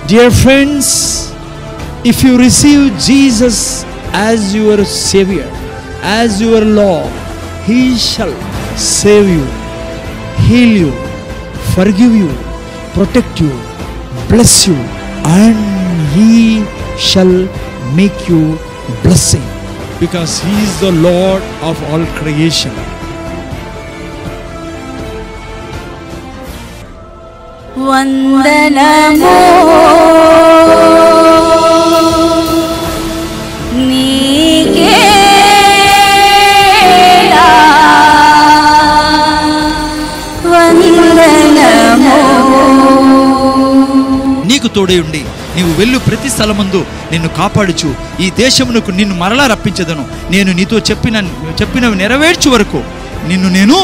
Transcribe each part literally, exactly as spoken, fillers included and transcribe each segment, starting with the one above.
Dear friends, if you receive Jesus as your Savior, as your Lord, He shall save you, heal you, forgive you, protect you, bless you, and He shall make you blessing, because He is the Lord of all creation. వందనము నీకేలా వందనము. నీకు తోడై ఉండి నీవు వెళ్ళు ప్రతి స్థలమందు నిన్ను కాపాడుచు ఈ దేశమునకు నిన్ను మరలా రప్పించదను. నేను నీతో చెప్పిన చెప్పినవి నెరవేర్చు వరకు నిన్ను నేను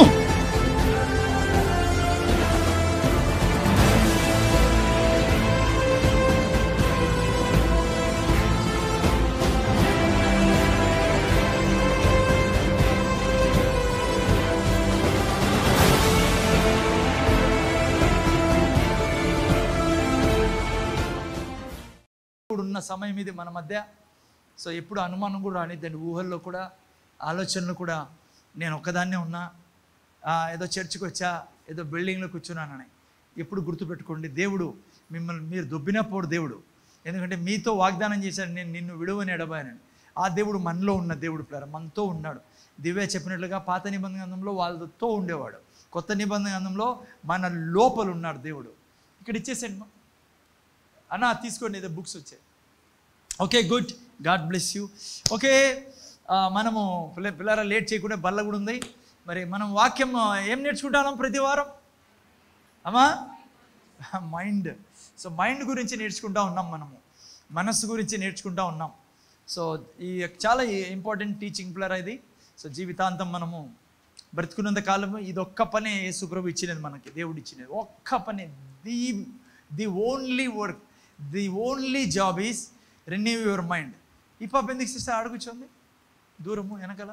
ఉన్న సమయం ఇది మన మధ్య. సో ఎప్పుడు అనుమానం కూడా రానిద్దండి, ఊహల్లో కూడా ఆలోచనలు కూడా నేను ఒక్కదాన్నే ఉన్నా, ఏదో చర్చికి వచ్చా, ఏదో బిల్డింగ్లో కూర్చున్నానని ఎప్పుడు గుర్తుపెట్టుకోండి. దేవుడు మిమ్మల్ని మీరు దొబ్బినప్పుడు దేవుడు, ఎందుకంటే మీతో వాగ్దానం చేశాడు, నేను నిన్ను విడువని ఎడబాయనని. ఆ దేవుడు మనలో ఉన్న దేవుడు ప్లేర మనతో ఉన్నాడు. దివ్య చెప్పినట్లుగా పాత నిబంధన గ్రంథంలో వాళ్ళతో ఉండేవాడు, కొత్త నిబంధన గ్రంథంలో మన లోపల ఉన్నాడు దేవుడు. ఇక్కడ ఇచ్చేసాడు అన్న, తీసుకోండి, ఏదో బుక్స్ వచ్చాయి. Okay, good, God bless you. Okay, మనము పిల్ల పిల్లరా లేట్ చేయకుండా బల్ల కూడా ఉంది. మరి మనం వాక్యం ఏం నేర్చుకుంటాం ప్రతి వారం అమ్మా? మైండ్. సో మైండ్ గురించి నేర్చుకుంటూ ఉన్నాం, మనము మనస్సు గురించి నేర్చుకుంటూ ఉన్నాం. సో ఈ చాలా ఇంపార్టెంట్ టీచింగ్ పిల్లరా ఇది. సో జీవితాంతం మనము బ్రతుకున్నంత కాలము ఇది ఒక్క పనే యేసుప్రభు ఇచ్చినది మనకి, దేవుడు ఇచ్చినది ఒక్క పనే. The the only work, the only job is renew your mind. ఈ పాప ఎందుకు సిస్టర్ అడుగుచుంది దూరము వెనకాల?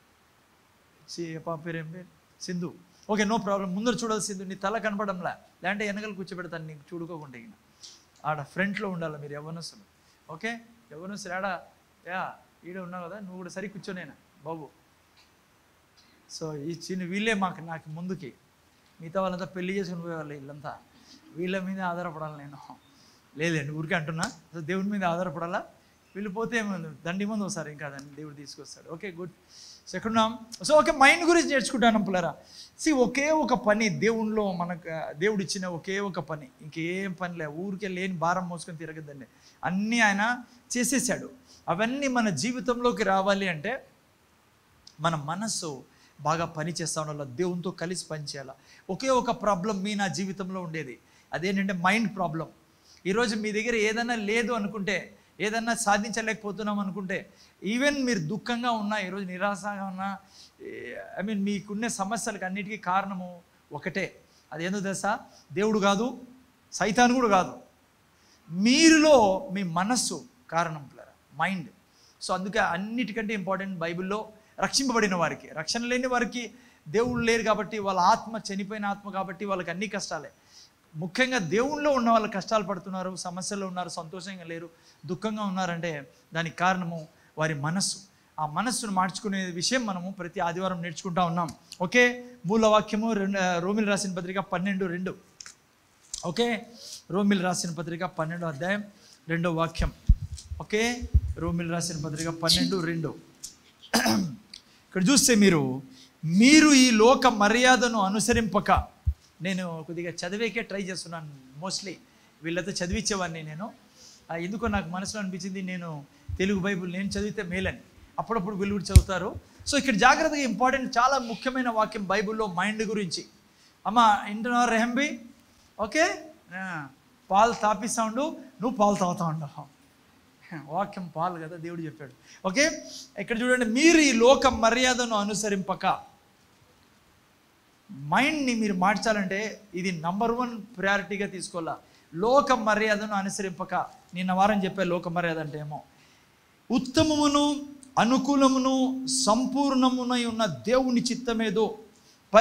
పాప పేరు ఏం పేరు? సింధు. Okay, no problem. ముందర చూడాలి సింధు, నీ తల కనపడంలా, లేదంటే వెనకాల కూర్చోబెడతాను నీకు చూడుకోకుండా. ఇక ఆడ ఫ్రంట్లో ఉండాలి మీరు యవ్వనస్తులు. ఓకే, యవ్వనస్తులు ఆడ యా ఈడ ఉన్నావు కదా, నువ్వు కూడా సరి కూర్చోనేనా బాబు. సో ఈ చిన్న వీళ్ళే మాకు నాకు ముందుకి, మిగతా వాళ్ళంతా పెళ్లి చేసుకుని పోయేవాళ్ళు, వీళ్ళంతా వీళ్ళ మీద ఆధారపడాలి. నేను లేదండి ఊరికే అంటున్నా, సో దేవుడి మీద ఆధారపడాలా. వీళ్ళు పోతే దండి ముందు ఒకసారి ఇంకా దాన్ని దేవుడు తీసుకొస్తాడు. Okay, good. సో ఎక్కడున్నాం? సో ఓకే, మైండ్ గురించి నేర్చుకుంటాను పిల్లరా. సి ఒకే ఒక పని దేవుణ్ణిలో మనకు దేవుడు ఇచ్చిన ఒకే ఒక పని, ఇంకేం పని లే, ఊరికే లేని భారం మోసుకొని తిరగద్దండి, అన్నీ ఆయన చేసేసాడు. అవన్నీ మన జీవితంలోకి రావాలి అంటే మన మనస్సు బాగా పని చేస్తూ ఉండాలి, దేవునితో కలిసి పనిచేయాలి. ఒకే ఒక ప్రాబ్లం మీ నా జీవితంలో ఉండేది, అదేంటంటే మైండ్ ప్రాబ్లం. ఈరోజు మీ దగ్గర ఏదైనా లేదు అనుకుంటే, ఏదన్నా సాధించలేకపోతున్నాం అనుకుంటే, ఈవెన్ మీరు దుఃఖంగా ఉన్నా, ఈరోజు నిరాశగా ఉన్నా, ఐ మీన్ మీకున్న సమస్యలకు అన్నిటికీ కారణము ఒకటే. అదేందో తెలుసా? దేవుడు కాదు, సైతాను కూడా కాదు, మీరులో మీ మనస్సు కారణం పిల్లరా, మైండ్. సో అందుకే అన్నిటికంటే ఇంపార్టెంట్ బైబిల్లో రక్షింపబడిన వారికి, రక్షణ లేని వారికి దేవుడు లేరు కాబట్టి, వాళ్ళ ఆత్మ చనిపోయిన ఆత్మ కాబట్టి వాళ్ళకి అన్ని కష్టాలే. ముఖ్యంగా దేవుళ్ళో ఉన్న వాళ్ళు కష్టాలు పడుతున్నారు, సమస్యల్లో ఉన్నారు, సంతోషంగా లేరు, దుఃఖంగా ఉన్నారంటే దానికి కారణము వారి మనస్సు. ఆ మనస్సును మార్చుకునే విషయం మనము ప్రతి ఆదివారం నేర్చుకుంటా ఉన్నాం. ఓకే, మూల వాక్యము రెండు రోమిలు రాసిన పత్రిక పన్నెండు రెండు. ఓకే, రోమిలు రాసిన పత్రిక పన్నెండో అధ్యాయం రెండో వాక్యం. ఓకే, రోమిలు రాసిన పత్రిక పన్నెండు రెండు. ఇక్కడ చూస్తే మీరు మీరు ఈ లోక మర్యాదను అనుసరింపక, నేను కొద్దిగా చదివేకే ట్రై చేస్తున్నాను, మోస్ట్లీ వీళ్ళతో చదివించేవాడిని నేను. ఎందుకో నాకు మనసులో అనిపించింది నేను తెలుగు బైబుల్ నేను చదివితే మేలని, అప్పుడప్పుడు వీళ్ళు కూడా చదువుతారు. సో ఇక్కడ జాగ్రత్తగా ఇంపార్టెంట్ చాలా ముఖ్యమైన వాక్యం బైబిల్లో మైండ్ గురించి. అమ్మ ఇంటున్నా రెహంబి? ఓకే, పాలు తాపిస్తా ఉండు, నువ్వు పాలు తాగుతా ఉండవు. వాక్యం పాలు కదా, దేవుడు చెప్పాడు. ఓకే, ఇక్కడ చూడండి, మీరు ఈ లోక మర్యాదను అనుసరింపక. మైండ్ని మీరు మార్చాలంటే ఇది నంబర్ వన్ ప్రయారిటీగా తీసుకోవాలా. లోక మర్యాదను అనుసరింపక, నిన్న వారం చెప్పే లోక మర్యాద అంటే ఏమో ఉత్తమమును అనుకూలమును సంపూర్ణమునై ఉన్న దేవుని చిత్తమేదో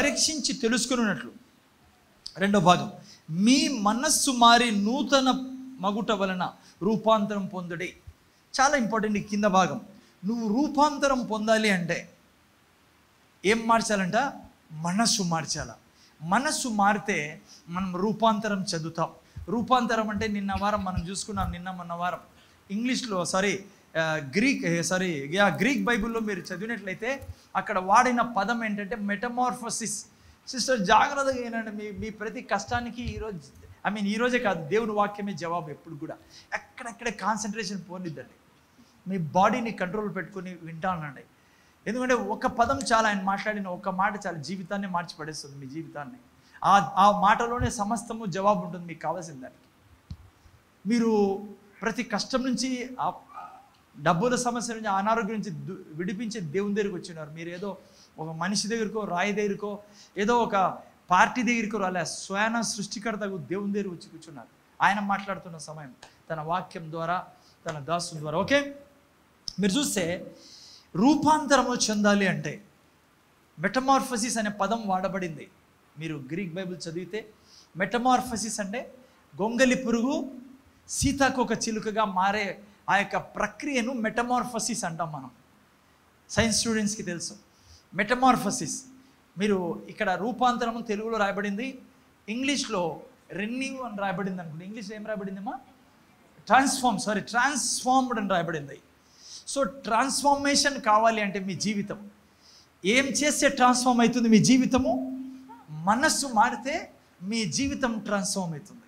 పరీక్షించి తెలుసుకున్నట్లు. రెండో భాగం, మీ మనస్సు మారి నూతన మగుట వలన రూపాంతరం పొందుడి. చాలా ఇంపార్టెంట్ ఈ కింద భాగం. నువ్వు రూపాంతరం పొందాలి అంటే ఏం మార్చాలంట? మనస్సు మార్చాల. మనస్సు మారితే మనం రూపాంతరం చెందుతాం. రూపాంతరం అంటే నిన్న వారం మనం చూసుకున్నాం. నిన్న మొన్న వారం ఇంగ్లీష్లో sorry Greek sorry ya Greek బైబిల్లో మీరు చదివినట్లయితే అక్కడ వాడిన పదం ఏంటంటే మెటమార్ఫోసిస్. సిస్టర్ జాగ్రత్తగా ఏంటంటే మీ మీ ప్రతి కష్టానికి ఈరోజు ఐ మీన్ ఈరోజే కాదు, దేవుని వాక్యమే జవాబు. ఎప్పుడు కూడా ఎక్కడెక్కడే కాన్సన్ట్రేషన్ పోనిద్దండి. మీ బాడీని కంట్రోల్ పెట్టుకుని వింటా ఉండండి. ఎందుకంటే ఒక పదం చాలా, ఆయన మాట్లాడిన ఒక మాట చాలా జీవితాన్ని మార్చి పడేస్తుంది. మీ జీవితాన్ని ఆ ఆ మాటలోనే సమస్తము జవాబు ఉంటుంది మీకు కావాల్సిన దానికి. మీరు ప్రతి కష్టం నుంచి, డబ్బుల సమస్య నుంచి, అనారోగ్యం నుంచి విడిపించే దేవుని దగ్గరికి వచ్చినారు. మీరు ఏదో ఒక మనిషి దగ్గరకో, రాయి దగ్గరకో, ఏదో ఒక పార్టీ దగ్గరకో రాలే. స్వయాన సృష్టికర్తకు దేవుని దగ్గర వచ్చి కూర్చున్నారు. ఆయన మాట్లాడుతున్న సమయం తన వాక్యం ద్వారా, తన దాసు ద్వారా. ఓకే, మీరు చూస్తే రూపాంతరము చెందాలి అంటే మెటమార్ఫసిస్ అనే పదం వాడబడింది. మీరు గ్రీక్ బైబిల్ చదివితే మెటమార్ఫసిస్ అంటే గొంగలి పురుగు సీతాకోక చిలుకగా మారే ఆ యొక్క ప్రక్రియను మెటమార్ఫసిస్ అంటాం మనం. సైన్స్ స్టూడెంట్స్కి తెలుసు మెటమార్ఫసిస్. మీరు ఇక్కడ రూపాంతరం తెలుగులో రాయబడింది, ఇంగ్లీష్లో రెన్యూ అని రాయబడింది అనుకోండి. ఇంగ్లీష్లో ఏం రాయబడిందమ్మా? ట్రాన్స్ఫార్మ్ సారీ ట్రాన్స్ఫార్మ్డ్ అని రాయబడింది. సో ట్రాన్స్ఫార్మేషన్ కావాలి అంటే మీ జీవితం ఏం చేస్తే ట్రాన్స్ఫార్మ్ అవుతుంది? మీ జీవితము మనస్సు మారితే మీ జీవితం ట్రాన్స్ఫార్మ్ అవుతుంది.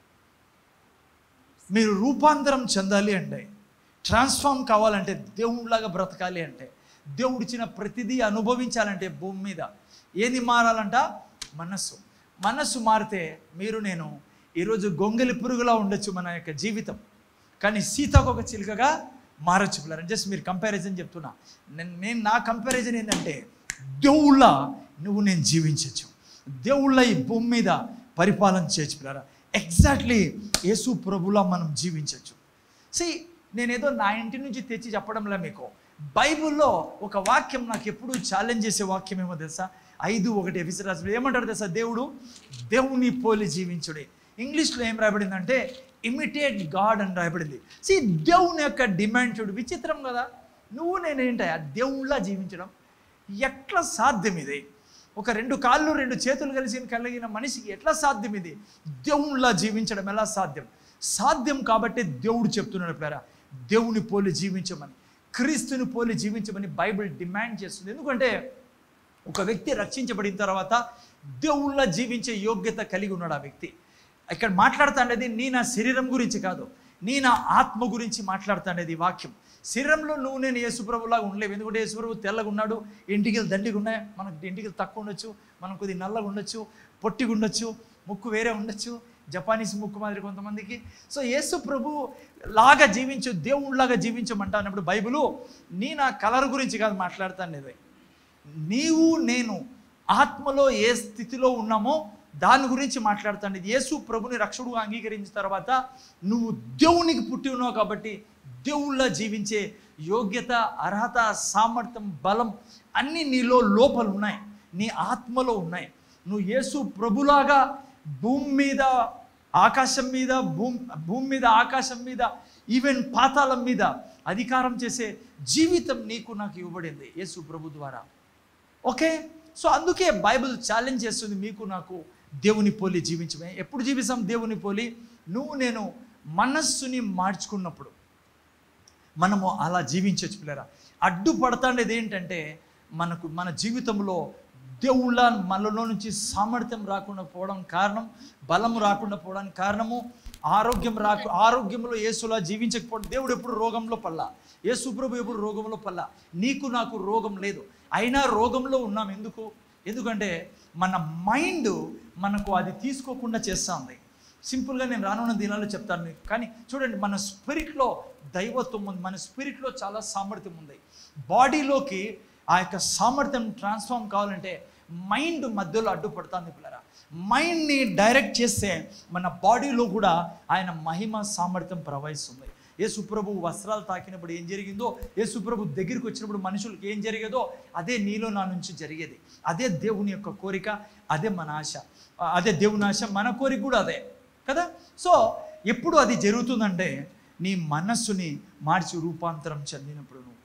మీరు రూపాంతరం చెందాలి అంటే, ట్రాన్స్ఫార్మ్ కావాలంటే, దేవుడిలాగా బ్రతకాలి అంటే, దేవుడిచ్చిన ప్రతిదీ అనుభవించాలంటే భూమి మీద ఏది మారాలంట? మనస్సు. మనస్సు మారితే మీరు నేను ఈరోజు గొంగలి పురుగులా ఉండొచ్చు మన యొక్క జీవితం, కానీ సీతాకొక చిలుకగా మారచ్చు పిల్లలు. జస్ట్ మీరు కంపారిజన్ చెప్తున్నా. నేను నేను నా కంపారిజన్ ఏంటంటే దేవుళ్ళ నువ్వు నేను జీవించవచ్చు, దేవుళ్ళ ఈ భూమి మీద పరిపాలన చేయొచ్చు పిల్లరా. ఎగ్జాక్ట్లీ యేసు ప్రభులా మనం జీవించవచ్చు. సి నేనేదో నా ఇంటి నుంచి తెచ్చి చెప్పడంలో మీకు బైబిల్లో ఒక వాక్యం నాకు ఎప్పుడు ఛాలెంజ్ చేసే వాక్యం ఏమో తెలుసా? ఐదు ఒకటి ఎఫెసీయుల రాసిన ఏమంటారు తెలుసా? దేవుడు దేవుని పోలి జీవించుడే. ఇంగ్లీష్లో ఏం రాయబడిందంటే ఇమిటేట్ గాడ్ అని రాయబడింది. సి దేవుని యొక్క డిమాండ్ చూడు, విచిత్రం కదా. నువ్వు నేనేంటా దేవుళ్ళ జీవించడం ఎట్లా సాధ్యం? ఇది ఒక రెండు కాళ్ళు రెండు చేతులు కలిసి కలిగిన మనిషికి ఎట్లా సాధ్యం? ఇది దేవుళ్ళ జీవించడం ఎలా సాధ్యం? సాధ్యం కాబట్టి దేవుడు చెప్తున్నాడు ప్రేరా, దేవుని పోలి జీవించమని, క్రీస్తుని పోలి జీవించమని బైబిల్ డిమాండ్ చేస్తుంది. ఎందుకంటే ఒక వ్యక్తి రక్షించబడిన తర్వాత దేవుళ్ళ జీవించే యోగ్యత కలిగి ఉన్నాడు ఆ వ్యక్తి. ఇక్కడ మాట్లాడుతాండేది నీ నా శరీరం గురించి కాదు, నీ నా ఆత్మ గురించి మాట్లాడుతాండేది ఈ వాక్యం. శరీరంలో నువ్వు నేను యేసుప్రభులాగా ఉండలేవు. ఎందుకంటే యేసుప్రభు తెల్లగా ఉన్నాడు, ఇంటికి దండిగా ఉన్నాయి, మనకు ఇంటికి తక్కువ ఉండొచ్చు, మనం కొద్దిగా నల్లగా ఉండొచ్చు, పొట్టిగా ఉండొచ్చు, ముక్కు వేరే ఉండొచ్చు, జపానీస్ ముక్కు మాదిరి కొంతమందికి. సో యేసు ప్రభు లాగా జీవించు, దేవుళ్ళలాగా జీవించమంటా అన్నప్పుడు బైబిలు నీ నా కలర్ గురించి కాదు మాట్లాడుతానేది, నీవు నేను ఆత్మలో ఏ స్థితిలో ఉన్నామో దాని గురించి మాట్లాడుతాను. యేసు ప్రభుని రక్షకుడుగా అంగీకరించిన తర్వాత నువ్వు దేవునికి పుట్టి ఉన్నావు కాబట్టి దేవుళ్ళ జీవించే యోగ్యత, అర్హత, సామర్థ్యం, బలం అన్నీ నీలో లోపల ఉన్నాయి, నీ ఆత్మలో ఉన్నాయి. నువ్వు యేసు ప్రభులాగా భూమి మీద ఆకాశం మీద భూమి భూమి మీద ఆకాశం మీద ఈవెన్ పాతాళం మీద అధికారం చేసే జీవితం నీకు నాకు ఇవ్వబడింది యేసు ప్రభు ద్వారా. ఓకే, సో అందుకే బైబిల్ ఛాలెంజ్ చేస్తుంది మీకు నాకు దేవుని పోలి జీవించమే. ఎప్పుడు జీవిస్తాం దేవుని పోలి? నువ్వు నేను మనస్సుని మార్చుకున్నప్పుడు మనము అలా జీవించవచ్చు పిల్లరా. అడ్డుపడతాండేది ఏంటంటే మనకు మన జీవితంలో దేవుళ్ళ మనలో నుంచి సామర్థ్యం రాకుండా పోవడం కారణం, బలం రాకుండా పోవడానికి కారణము ఆరోగ్యం రాకు ఆరోగ్యంలో యేసులా జీవించకపోవడం. దేవుడు ఎప్పుడు రోగంలో పల్లా, యేసు ప్రభు ఎప్పుడు రోగంలో పల్లా. నీకు నాకు రోగం లేదు, అయినా రోగంలో ఉన్నాం. ఎందుకు? ఎందుకంటే మన మైండ్ మనకు అది తీసుకోకుండా చేస్తూ ఉంది. సింపుల్గా నేను రానున్న దినాల్లో చెప్తాను మీకు. కానీ చూడండి, మన స్పిరిట్లో దైవత్వం ఉంది, మన స్పిరిట్లో చాలా సామర్థ్యం ఉంది. బాడీలోకి ఆ యొక్క సామర్థ్యం ట్రాన్స్ఫార్మ్ కావాలంటే మైండ్ మధ్యలో అడ్డుపడుతుంది పిల్లరా. మైండ్ని డైరెక్ట్ చేస్తే మన బాడీలో కూడా ఆయన మహిమ సామర్థ్యం ప్రవహిస్తుంది. యేసుప్రభు వస్త్రాలు తాకినప్పుడు ఏం జరిగిందో, యేసుప్రభు దగ్గరికి వచ్చినప్పుడు మనుషులకు ఏం జరిగేదో అదే నీలో నా నుంచి జరిగేది. అదే దేవుని యొక్క కోరిక, అదే మన ఆశ, అదే దేవుని ఆశ, మన కోరిక కూడా అదే కదా. సో ఎప్పుడు అది జరుగుతుందంటే నీ మనస్సుని మార్చి రూపాంతరం చెందినప్పుడు. నువ్వు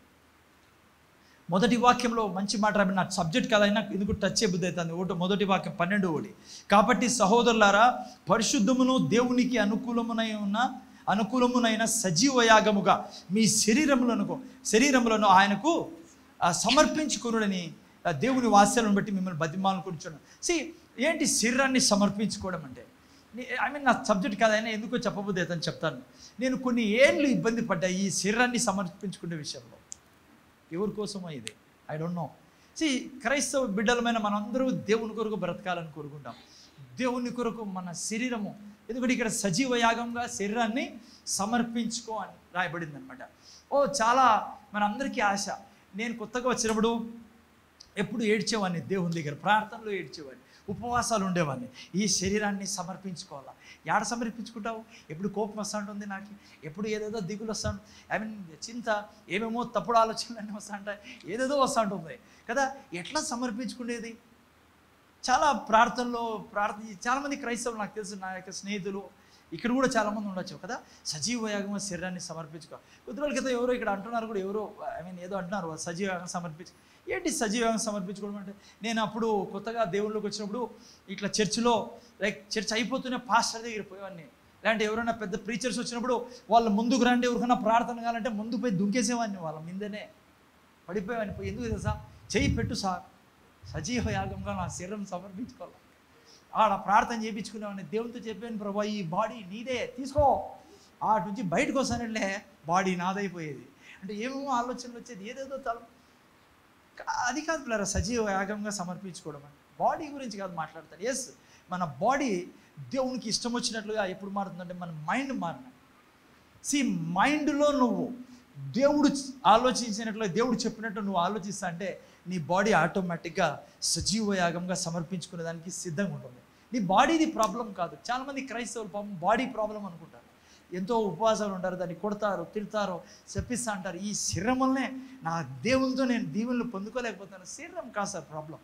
మొదటి వాక్యంలో మంచి మాట రాబడి, నా సబ్జెక్ట్ కదైనా ఎందుకు టచ్ చే బుద్ధి అవుతుంది. ఒకటి మొదటి వాక్యం పన్నెండు ఒకటి కాబట్టి సహోదరులారా, పరిశుద్ధమును దేవునికి అనుకూలమునై ఉన్న అనుకూలమునైన సజీవ యాగముగా మీ శరీరములను శరీరములను ఆయనకు సమర్పించుకునుడని దేవుని వాస్యాలను బట్టి మిమ్మల్ని బతిమాలను కూర్చున్నాను. సి ఏంటి శరీరాన్ని సమర్పించుకోవడం అంటే? ఐ మీన్ నా సబ్జెక్ట్ కాదైనా ఎందుకో చెప్పబుద్ధి అవుతుందని చెప్తాను. నేను కొన్ని ఏళ్ళు ఇబ్బంది పడ్డా ఈ శరీరాన్ని సమర్పించుకునే విషయంలో. ఎవరి కోసమో ఇది ఐ డోంట్ నో. సి క్రైస్తవ బిడ్డలమైన మనందరూ దేవుని కొరకు బ్రతకాలని కోరుకుంటాం. దేవుని కొరకు మన శరీరము, ఎందుకంటే ఇక్కడ సజీవ యాగంగా శరీరాన్ని సమర్పించుకో అని రాయబడింది అనమాట. ఓ చాలా మనందరికీ ఆశ. నేను కొత్తగా వచ్చినప్పుడు ఎప్పుడు ఏడ్చేవాడిని దేవుని దగ్గర, ప్రార్థనలో ఏడ్చేవాడిని, ఉపవాసాలు ఉండేవాడిని. ఈ శరీరాన్ని సమర్పించుకోవాలా. ఏడ సమర్పించుకుంటావు? ఎప్పుడు కోపం వస్తూ ఉంటుంది నాకు, ఎప్పుడు ఏదేదో దిగులు వస్తాను, ఐ మీన్ చింత, ఏమేమో తప్పుడు ఆలోచనలన్నీ వస్తూ ఉంటాయి, ఏదేదో వస్తూ ఉంటుంది కదా. ఎట్లా సమర్పించుకునేది? చాలా ప్రార్థనలో ప్రార్థన చాలామంది క్రైస్తవులు నాకు తెలుసు, నా యొక్క స్నేహితులు ఇక్కడ కూడా చాలామంది ఉండొచ్చు కదా. సజీవ యాగం శరీరాన్ని సమర్పించుకో. కొద్ది రోజుల క్రితం ఎవరో ఇక్కడ అంటున్నారు కూడా, ఎవరో ఐ మీన్ ఏదో అంటున్నారు సజీవ యాగం సమర్పించు. ఏంటి సజీవ యాగం సమర్పించుకోవడం అంటే? నేను అప్పుడు కొత్తగా దేవుళ్ళలోకి వచ్చినప్పుడు ఇట్లా చర్చిలో లైక్ చర్చ్ అయిపోతూనే పాస్టర్ దగ్గర పోయేవాడిని. లేదంటే ఎవరైనా పెద్ద ప్రీచర్స్ వచ్చినప్పుడు వాళ్ళు ముందుకు రండి, ఎవరికైనా ప్రార్థన కావాలంటే ముందు పోయి దుంకేసేవాడిని, వాళ్ళ మీదనే పడిపోయేవాడిని. పోయి ఎందుకు తెలుసా? చెయ్యి పెట్టు సార్, సజీవ యాగంగా నా శరీరం సమర్పించుకోవాలి. ఆడ ప్రార్థన చేయించుకునేవాడిని. దేవునితో చెప్పాను, ప్రభా ఈ బాడీ నీదే, తీసుకో. ఆటి నుంచి బయటకు వస్తానంటే బాడీ నాదైపోయేది. అంటే ఏమేమో ఆలోచనలు వచ్చేది, ఏదేదో తల. అది కాదు పిల్లరా సజీవ యాగంగా సమర్పించుకోవడం అంటే. బాడీ గురించి కాదు మాట్లాడతారు. ఎస్, మన బాడీ దేవునికి ఇష్టం వచ్చినట్లుగా ఎప్పుడు మారుతుందంటే మన మైండ్ మారిన. సి మైండ్లో నువ్వు దేవుడు ఆలోచించినట్లు, దేవుడు చెప్పినట్టు నువ్వు ఆలోచిస్తా అంటే నీ బాడీ ఆటోమేటిక్గా సజీవ యాగంగా సమర్పించుకునే దానికి సిద్ధంగా ఉంటుంది. నీ బాడీది ప్రాబ్లం కాదు. చాలామంది క్రైస్తవులు పాపం బాడీ ప్రాబ్లం అనుకుంటారు. ఎంతో ఉపవాసాలు ఉంటారు, దాన్ని కొడతారు, తిడతారు, చెప్పిస్తా అంటారు. ఈ శరీరంలోనే నా దేవునితో నేను దీవెనలు పొందుకోలేకపోతాను. శరీరం కాదు సార్ ప్రాబ్లం.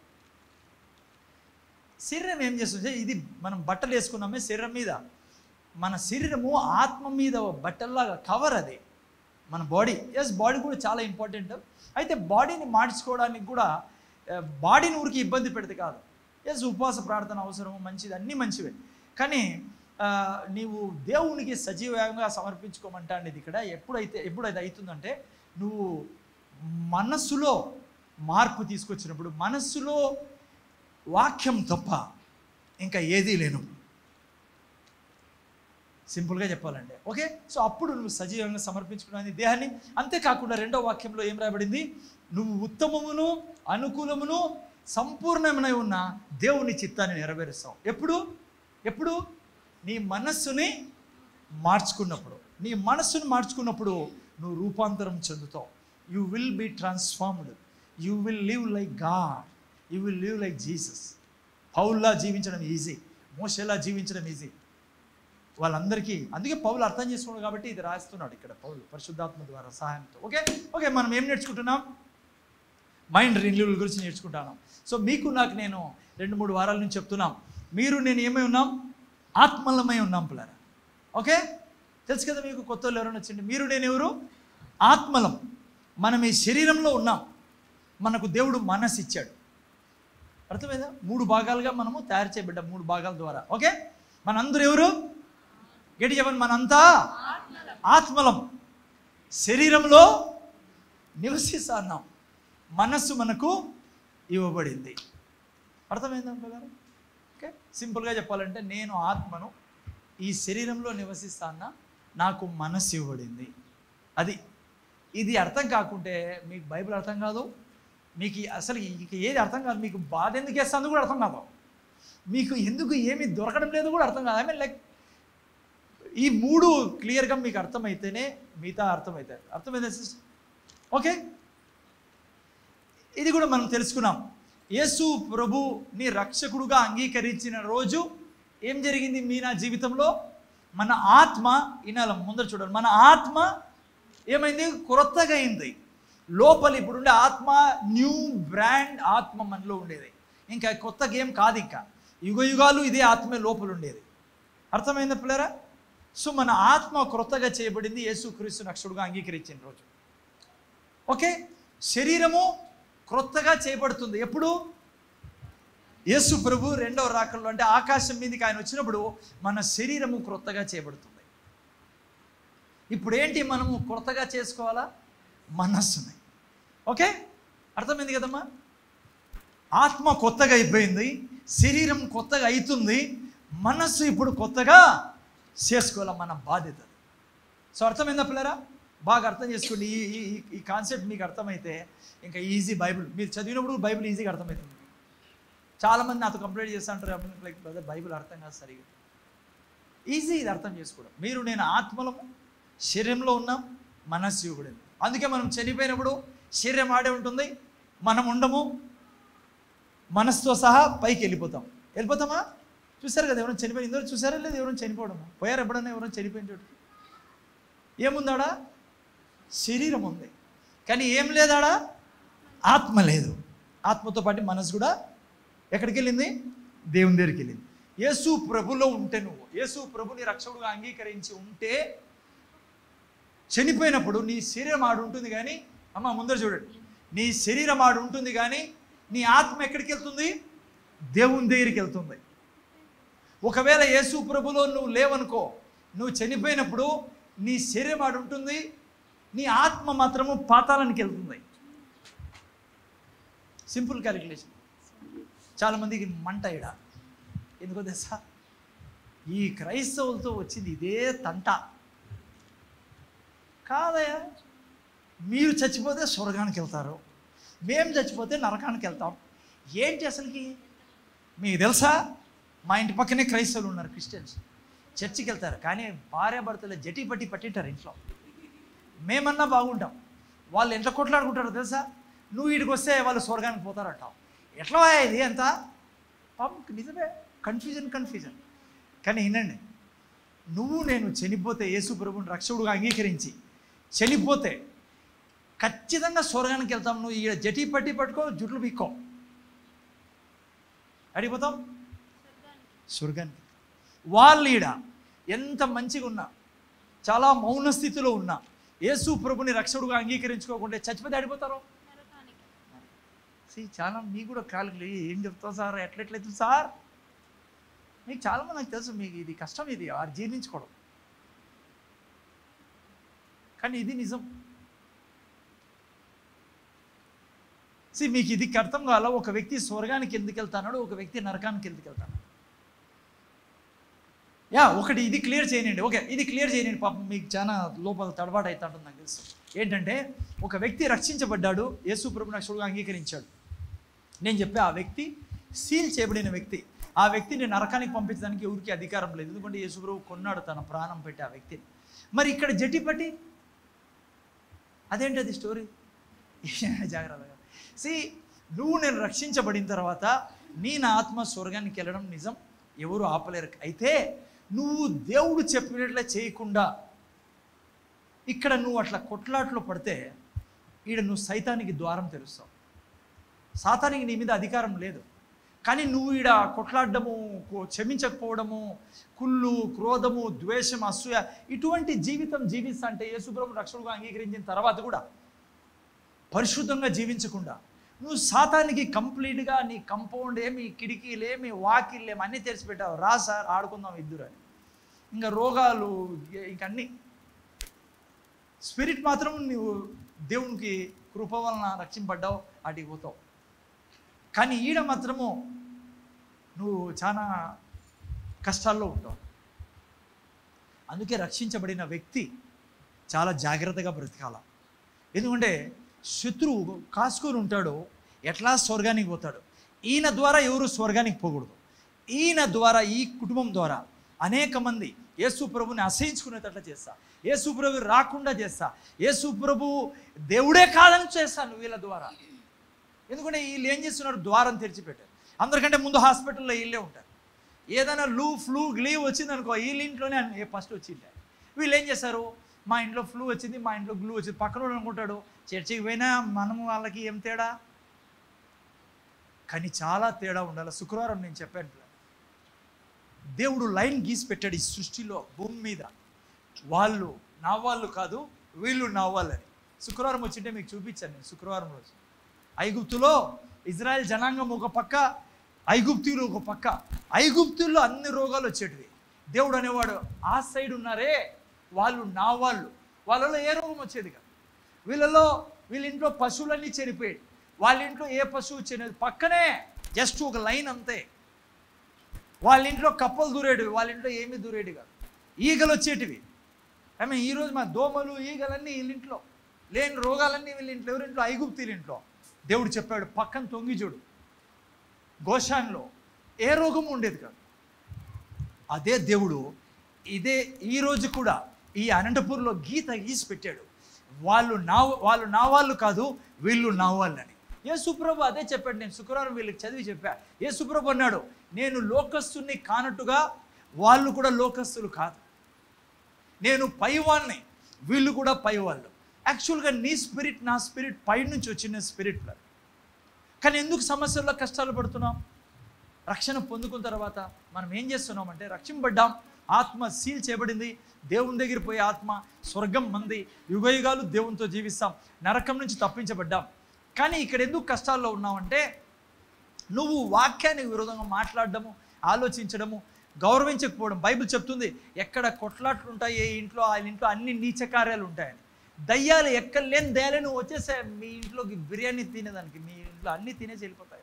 శరీరం ఏం చేస్తుంది? ఇది మనం బట్టలు వేసుకున్నామే శరీరం మీద, మన శరీరము ఆత్మ మీద బట్టల్లాగా కవర్. అది మన బాడీ. ఎస్, బాడీ కూడా చాలా ఇంపార్టెంట్. అయితే బాడీని మార్చుకోవడానికి కూడా బాడీని ఊరికి ఇబ్బంది పెడితే కాదు. ఎస్, ఉపవాస ప్రార్థన అవసరం, మంచిది, అన్నీ మంచివే. కానీ నీవు దేవునికి సజీవంగా సమర్పించుకోమంటా అనేది ఇక్కడ ఎప్పుడైతే ఎప్పుడైతే అవుతుందంటే నువ్వు మనస్సులో మార్పు తీసుకొచ్చినప్పుడు, మనస్సులో వాక్యం తప్ప ఇంకా ఏదీ లేను, సింపుల్గా చెప్పాలంటే. ఓకే, సో అప్పుడు నువ్వు సజీవంగా సమర్పించుకున్నది దేహాన్ని. అంతేకాకుండా రెండో వాక్యంలో ఏం రాయబడింది? నువ్వు ఉత్తమమును అనుకూలమును సంపూర్ణమై ఉన్న దేవుని చిత్తాన్ని నెరవేరుస్తావు. ఎప్పుడు? ఎప్పుడు? నీ మనస్సుని మార్చుకున్నప్పుడు. నీ మనస్సును మార్చుకున్నప్పుడు నువ్వు రూపాంతరం చెందుతావు. You will be transformed. You will live like God. You will live like Jesus. పౌల్లా జీవించడం ఈజీ, మోషేలా జీవించడం ఈజీ వాళ్ళందరికీ. అందుకే పౌలు అర్థం చేసుకున్నాడు కాబట్టి ఇది రాస్తున్నాడు ఇక్కడ పౌలు పరిశుద్ధాత్మ ద్వారా సహాయంతో. ఓకే ఓకే మనం ఏం నేర్చుకుంటున్నాం? మైండ్ రెన్యూవల్ గురించి నేర్చుకుంటున్నాం. సో మీకు నాకు నేను రెండు మూడు వారాల నుంచి చెప్తున్నాం, మీరు నేను ఏమై ఉన్నాం? ఆత్మలమై ఉన్నాం పిల్లరా. ఓకే, తెలుసు కదా మీకు. కొత్త వాళ్ళు ఎవరైనా వచ్చింది, మీరు నేను ఎవరు? ఆత్మలం. మనం ఈ శరీరంలో ఉన్నాం, మనకు దేవుడు మనసు ఇచ్చాడు. అర్థమైందా? మూడు భాగాలుగా మనము తయారు చేయబడ్డాం, మూడు భాగాల ద్వారా. ఓకే, మనందరూ ఎవరు? గట్టి చెప్పండి. మనంతా ఆత్మలం, శరీరంలో నివసిస్తున్నాం, మనస్సు మనకు ఇవ్వబడింది. అర్థమైందా పిల్లలు? ఓకే, సింపుల్గా చెప్పాలంటే నేను ఆత్మను, ఈ శరీరంలో నివసిస్తానా, నాకు మనస్సు ఇవ్వబడింది. అది ఇది అర్థం కాకుంటే మీకు బైబిల్ అర్థం కాదు, మీకు అసలు ఇక ఏది అర్థం కాదు. మీకు బాధ ఎందుకు వేస్తుందో కూడా అర్థం కాదు, మీకు ఎందుకు ఏమీ దొరకడం లేదు కూడా అర్థం కాదు. ఐ మీన్ లైక్ ఈ మూడు క్లియర్గా మీకు అర్థమైతేనే మిగతా అర్థమవుతాయి. అర్థమైతే సిస్టర్? ఓకే, ఇది కూడా మనం తెలుసుకున్నాం. యేసు ప్రభుని రక్షకుడుగా అంగీకరించిన రోజు ఏం జరిగింది మీ నా జీవితంలో? మన ఆత్మ, ఈనాల ముందర చూడండి, మన ఆత్మ ఏమైంది? కొత్తగా అయింది. లోపల ఇప్పుడుండే ఆత్మ న్యూ బ్రాండ్ ఆత్మ మనలో ఉండేది. ఇంకా కొత్త గేమ్ కాదు, ఇంకా యుగ యుగాలు ఇదే ఆత్మే లోపల ఉండేది. అర్థమైందా పిల్లరా? సో మన ఆత్మ క్రొత్తగా చేయబడింది యేసుక్రీస్తు రక్షకుడుగా అంగీకరించిన రోజు. ఓకే, శరీరము క్రొత్తగా చేయబడుతుంది ఎప్పుడు? యేసు ప్రభు రెండవ రాకల్లో, అంటే ఆకాశం మీదకి ఆయన వచ్చినప్పుడు మన శరీరము క్రొత్తగా చేయబడుతుంది. ఇప్పుడు ఏంటి మనము క్రొత్తగా చేసుకోవాలా? మనస్సుని. ఓకే, అర్థమైంది కదమ్మా? ఆత్మ కొత్తగా అయిపోయింది, శరీరం కొత్తగా అవుతుంది, మనస్సు ఇప్పుడు కొత్తగా చేసుకోవాలి, మన బాధ్యత. సో అర్థమైందా పిల్లరా? బాగా అర్థం చేసుకోండి. ఈ ఈ ఈ కాన్సెప్ట్ మీకు అర్థమైతే ఇంకా ఈజీ. బైబిల్ మీరు చదివినప్పుడు బైబిల్ ఈజీగా అర్థమవుతుంది. చాలామంది నాతో కంప్లైంట్ చేస్తూ ఉంటారు, లైక్ బ్రదర్ బైబిల్ అర్థం కాదు సరిగా. ఈజీ ఇది అర్థం చేసుకోవడం. మీరు నేను ఆత్మలము, శరీరంలో ఉన్నాం, మనస్సు ఇవ్వబడింది. అందుకే మనం చనిపోయినప్పుడు శరీరం ఆడే ఉంటుంది, మనం ఉండము, మనసుతో సహా పైకి వెళ్ళిపోతాం. వెళ్ళిపోతామా? చూసారు కదా ఎవరైనా చనిపోయిన, ఇందులో చూసారా లేదు ఎవరైనా చనిపోవడము? పోయారు ఎప్పుడన్నా ఎవరైనా చనిపోయిన చోటుకి? ఏముందాడా? శరీరం ఉంది, కానీ ఏం లేదాడా? ఆత్మ లేదు. ఆత్మతో పాటు మనసు కూడా ఎక్కడికి వెళ్ళింది? దేవుని దగ్గరికి వెళ్ళింది. యేసు ప్రభులో ఉంటే, నువ్వు యేసు ప్రభుని రక్షకుడుగా అంగీకరించి ఉంటే, చనిపోయినప్పుడు నీ శరీరం ఆడు ఉంటుంది కానీ, అమ్మ ముందర చూడండి, నీ శరీరం ఆడు ఉంటుంది కానీ నీ ఆత్మ ఎక్కడికి వెళ్తుంది? దేవుని దగ్గరికి వెళ్తుంది. ఒకవేళ యేసు ప్రభులో నువ్వు లేవనుకో, నువ్వు చనిపోయినప్పుడు నీ శరీరం ఆడు ఉంటుంది, నీ ఆత్మ మాత్రము పాతాళానికి వెళ్తుంది. Simple calculation. చాలామందికి మంట ఇడ ఎందుకో తెలుసా? ఈ క్రైస్తవులతో వచ్చింది ఇదే తంట కాదయా. మీరు చచ్చిపోతే స్వర్గానికి వెళ్తారు, మేము చచ్చిపోతే నరకానికి వెళ్తాం. ఏంటి అసలుకి మీకు తెలుసా? మా ఇంటి పక్కనే క్రైస్తవులు ఉన్నారు, క్రిస్టియన్స్. చర్చికి వెళ్తారు కానీ భార్యాభర్తలు జటి పట్టి పట్టింటారు ఇంట్లో. మేమన్నా బాగుంటాం, వాళ్ళు ఎంత కొట్లాడుకుంటారో తెలుసా? నువ్వు వీడికి వస్తే వాళ్ళు స్వర్గానికి పోతారంటావు. ఎట్లా ఇది ఎంత పాపం, నిజమే. కన్ఫ్యూజన్ కన్ఫ్యూజన్ కానీ వినండి, నువ్వు నేను చనిపోతే, యేసు ప్రభువుని రక్షకుడుగా అంగీకరించి చనిపోతే ఖచ్చితంగా స్వర్గానికి వెళ్తాం. నువ్వు ఈడ జటి పట్టి పట్టుకో, జుట్లు పీక్కో, అడిగిపోతాం స్వర్గానికి. వాళ్ళు ఈడ ఎంత మంచిగా ఉన్నా, చాలా మౌన స్థితిలో ఉన్నా, యేసు ప్రభుని రక్షకుడుగా అంగీకరించుకోకుండా చచ్చిపోతే అడిపోతారు. చాలా మీకు కూడా కాలికి ఏం చెప్తావు సార్, ఎట్లెట్లయితుంది సార్? మీకు చాలామంది నాకు తెలుసు, మీకు ఇది కష్టం, ఇది వారు జీర్ణించుకోవడం. కానీ ఇది నిజం. సి మీకు ఇది అర్థం కావాల, ఒక వ్యక్తి స్వర్గానికి ఎందుకు వెళ్తాడు, ఒక వ్యక్తి నరకానికి ఎందుకు వెళ్తాడు. యా ఒకటి ఇది క్లియర్ చేయనండి. ఓకే, ఇది క్లియర్ చేయనండి. పాపం మీకు చాలా లోపల తడబాటు అవుతుంటుంది నాకు తెలుసు. ఏంటంటే ఒక వ్యక్తి రక్షించబడ్డాడు, యేసు ప్రభువుని రక్షకుడుగా అంగీకరించాడు. నేను చెప్పే ఆ వ్యక్తి సీల్ చేయబడిన వ్యక్తి. ఆ వ్యక్తిని నరకానికి పంపించడానికి ఎవరికి అధికారం లేదు, ఎందుకంటే యేసు ప్రభు కొన్నాడు తన ప్రాణం పెట్టి ఆ వ్యక్తిని. మరి ఇక్కడ జట్టి పట్టి అదేంటి అది స్టోరీ? జాగ్రత్తగా సి నువ్వు నేను రక్షించబడిన తర్వాత నీ నా ఆత్మ స్వర్గానికి వెళ్ళడం నిజం, ఎవరు ఆపలేరు. అయితే నువ్వు దేవుడు చెప్పినట్లే చేయకుండా ఇక్కడ నువ్వు అట్లా కొట్లాట్లో పడితే ఈడ నువ్వు సైతానికి ద్వారం తెరుస్తావు. సాతానికి నీ మీద అధికారం లేదు, కానీ నువ్వు ఈడ కొట్లాడము, క్షమించకపోవడము, కుళ్ళు, క్రోధము, ద్వేషం, అసూయ ఇటువంటి జీవితం జీవిస్తా అంటే యేసు ప్రభువుని రక్షకుడుగా అంగీకరించిన తర్వాత కూడా పరిశుద్ధంగా జీవించకుండా నువ్వు సాతానికి కంప్లీట్గా నీ కంపౌండ్ ఏమి, కిటికీలేమి, వాకిళ్ళేమి అన్నీ తెరిచిపెట్టావు. రా సార్ ఆడుకుందాం ఇద్దరు అని. ఇంకా రోగాలు ఇంకన్నీ. స్పిరిట్ మాత్రం నువ్వు దేవునికి కృప వలన రక్షింపడ్డావు, అటుకి పోతావు. కానీ ఈడ మాత్రము నువ్వు చాలా కష్టాల్లో ఉంటావు. అందుకే రక్షించబడిన వ్యక్తి చాలా జాగ్రత్తగా బ్రతకాల. ఎందుకంటే శత్రువు కాసుకొని ఉంటాడు, ఎట్లా స్వర్గానికి పోతాడు. ఈయన ద్వారా ఎవరు స్వర్గానికి పోకూడదు. ఈయన ద్వారా, ఈ కుటుంబం ద్వారా అనేక మంది యేసు ప్రభుని అసహించుకునేటట్లు చేస్తా, యేసు ప్రభు రాకుండా చేస్తా, యేసు ప్రభు దేవుడే కాదని చేస్తాను వీళ్ళ ద్వారా. ఎందుకంటే వీళ్ళు ఏం చేస్తున్నారు? ద్వారం తెరిచిపెట్టారు. అందరికంటే ముందు హాస్పిటల్లో వీళ్ళే ఉంటారు. ఏదైనా లూ ఫ్లూ గ్లీవ్ వచ్చిందనుకో, వీళ్ళ ఇంట్లోనే ఫస్ట్ వచ్చింది. వీళ్ళు ఏం చేస్తారు? మా ఇంట్లో ఫ్లూ వచ్చింది, మా ఇంట్లో గ్లూ వచ్చింది. పక్కన అనుకుంటాడు చర్చికి పోయినా మనము వాళ్ళకి ఏం తేడా? కానీ చాలా తేడా ఉండాలి. శుక్రవారం నేను చెప్పాను, దేవుడు లైన్ గీసి పెట్టాడు ఈ సృష్టిలో, భూమి మీద వాళ్ళు నా వాళ్ళు కాదు, వీళ్ళు నా వాళ్ళని. శుక్రవారం వచ్చింటే మీకు చూపించాను నేను. శుక్రవారం రోజు ఐగుప్తులో ఇజ్రాయెల్ జనాంగం ఒక పక్క, ఐగుప్తీయులు ఒక పక్క. ఐగుప్తుల్లో అన్ని రోగాలు వచ్చేటివి. దేవుడు అనేవాడు ఆ సైడ్ ఉన్నారే వాళ్ళు నా వాళ్ళు, వాళ్ళలో ఏ రోగం వచ్చేది కాదు. వీళ్ళలో వీళ్ళ ఇంట్లో పశువులన్నీ చనిపోయాయి, వాళ్ళ ఇంట్లో ఏ పశువు చనిపోయేది పక్కనే జస్ట్ ఒక లైన్ అంతే. వాళ్ళ ఇంట్లో కప్పలు దూరేటివి, వాళ్ళ ఇంట్లో ఏమీ దూరేటి కాదు. ఈగలు వచ్చేటివి. ఐ మీన్ ఈరోజు మా దోమలు ఈగలన్నీ వీళ్ళింట్లో, లేని రోగాలన్నీ వీళ్ళ ఇంట్లో. ఎవరింట్లో? ఐగుప్తీయుల ఇంట్లో. దేవుడు చెప్పాడు పక్కన తొంగి చూడు, గోషాన్లో ఏ రోగము ఉండేది కాదు. అదే దేవుడు ఇదే ఈరోజు కూడా ఈ అనంతపూర్లో గీత గీసి పెట్టాడు. వాళ్ళు నా వాళ్ళు నా వాళ్ళు కాదు, వీళ్ళు నా వాళ్ళని. యేసుప్రభు అదే చెప్పాడు. నేను శుక్రవారం వీళ్ళకి చదివి చెప్పా. యేసుప్రభు అన్నాడు, నేను లోకస్తుని కానట్టుగా వాళ్ళు కూడా లోకస్తులు కాదు. నేను పైవాళ్ళని, వీళ్ళు కూడా పైవాళ్ళు. యాక్చువల్గా నీ స్పిరిట్ నా స్పిరిట్ పై నుంచి వచ్చిన స్పిరిట్. కానీ ఎందుకు సమస్యల్లో కష్టాలు పడుతున్నాం? రక్షణ పొందుకున్న తర్వాత మనం ఏం చేస్తున్నామంటే రక్షింపబడ్డాం, ఆత్మ సీల్ చేయబడింది, దేవుని దగ్గర పోయే ఆత్మ, స్వర్గం మంది, యుగయుగాలు దేవునితో జీవిస్తాం, నరకం నుంచి తప్పించబడ్డాం. కానీ ఇక్కడ ఎందుకు కష్టాల్లో ఉన్నామంటే నువ్వు వాక్యానికి విరోధంగా మాట్లాడడము, ఆలోచించడము, గౌరవించకపోవడం. బైబిల్ చెప్తుంది ఎక్కడ కొట్లాట్లు ఉంటాయి ఏ ఇంట్లో ఆ ఇంట్లో అన్ని నీచ కార్యాలు ఉంటాయని. దయ్యాలు ఎక్కడ లేని దయ్యాలు నువ్వు వచ్చేసా మీ ఇంట్లోకి బిర్యానీ తినేదానికి, మీ ఇంట్లో అన్నీ తినేసి వెళ్ళిపోతాయి.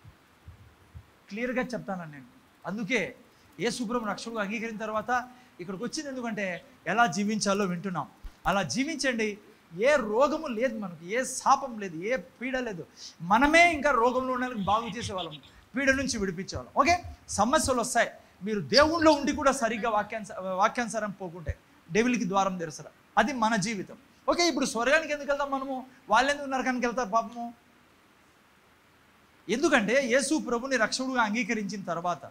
క్లియర్గా చెప్తాను నేను. అందుకే యేసుప్రభువును రక్షకుడుగా అంగీకరించిన తర్వాత ఇక్కడికి వచ్చింది ఎందుకంటే ఎలా జీవించాలో వింటున్నాం. అలా జీవించండి. ఏ రోగము లేదు మనకు, ఏ శాపం లేదు, ఏ పీడ లేదు. మనమే ఇంకా రోగంలో ఉన్న బాగు చేసేవాళ్ళం, పీడ నుంచి విడిపించేవాళ్ళం. ఓకే, సమస్యలు వస్తాయి. మీరు దేవుణ్ణిలో ఉండి కూడా సరిగ్గా వాక్యాన్స వాక్యానుసారం పోకుంటే డెవిల్కి ద్వారం తెరుసరా. అది మన జీవితం. ఓకే, ఇప్పుడు స్వర్గానికి ఎందుకు వెళ్తాం మనము? వాళ్ళు ఎందుకు నరకానికి వెళ్తారు పాపము? ఎందుకంటే యేసు ప్రభుని రక్షకుడుగా అంగీకరించిన తర్వాత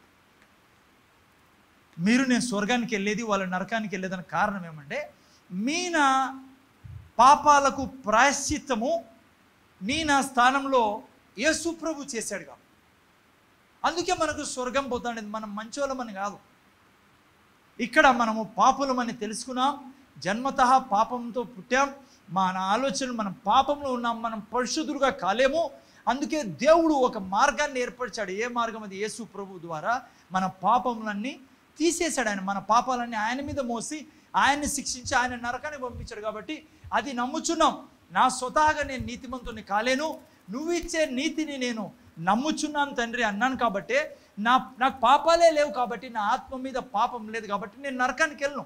మీరు నేను స్వర్గానికి వెళ్ళేది, వాళ్ళ నరకానికి వెళ్ళేదని కారణం ఏమంటే మీ నా పాపాలకు ప్రాయశ్చిత్తము నీ నా స్థానంలో యేసు ప్రభు చేశాడు కాబట్టి అందుకే మనకు స్వర్గం పోతాడు. మనం మంచోళ్ళమని కాదు, ఇక్కడ మనము పాపులమని తెలుసుకున్నాం. జన్మతః పాపంతో పుట్టాం, మన ఆలోచనలు మనం పాపంలో ఉన్నాం, మనం పరిశుద్ధులుగా కాలేము. అందుకే దేవుడు ఒక మార్గాన్ని ఏర్పరిచాడు. ఏ మార్గం? అది యేసు ప్రభు ద్వారా మన పాపములన్నీ తీసేశాడు. ఆయన మన పాపాలన్నీ ఆయన మీద మోసి ఆయన్ని శిక్షించి ఆయన నరకాన్ని పంపించాడు. కాబట్టి అది నమ్ముచున్నాం. నా స్వతహాగా నేను నీతిమంతుని కాలేను, నువ్వు ఇచ్చే నీతిని నేను నమ్ముచున్నాను తండ్రి అన్నాను. కాబట్టి నా నాకు పాపాలే లేవు, కాబట్టి నా ఆత్మ మీద పాపం లేదు, కాబట్టి నేను నరకానికి వెళ్ళను.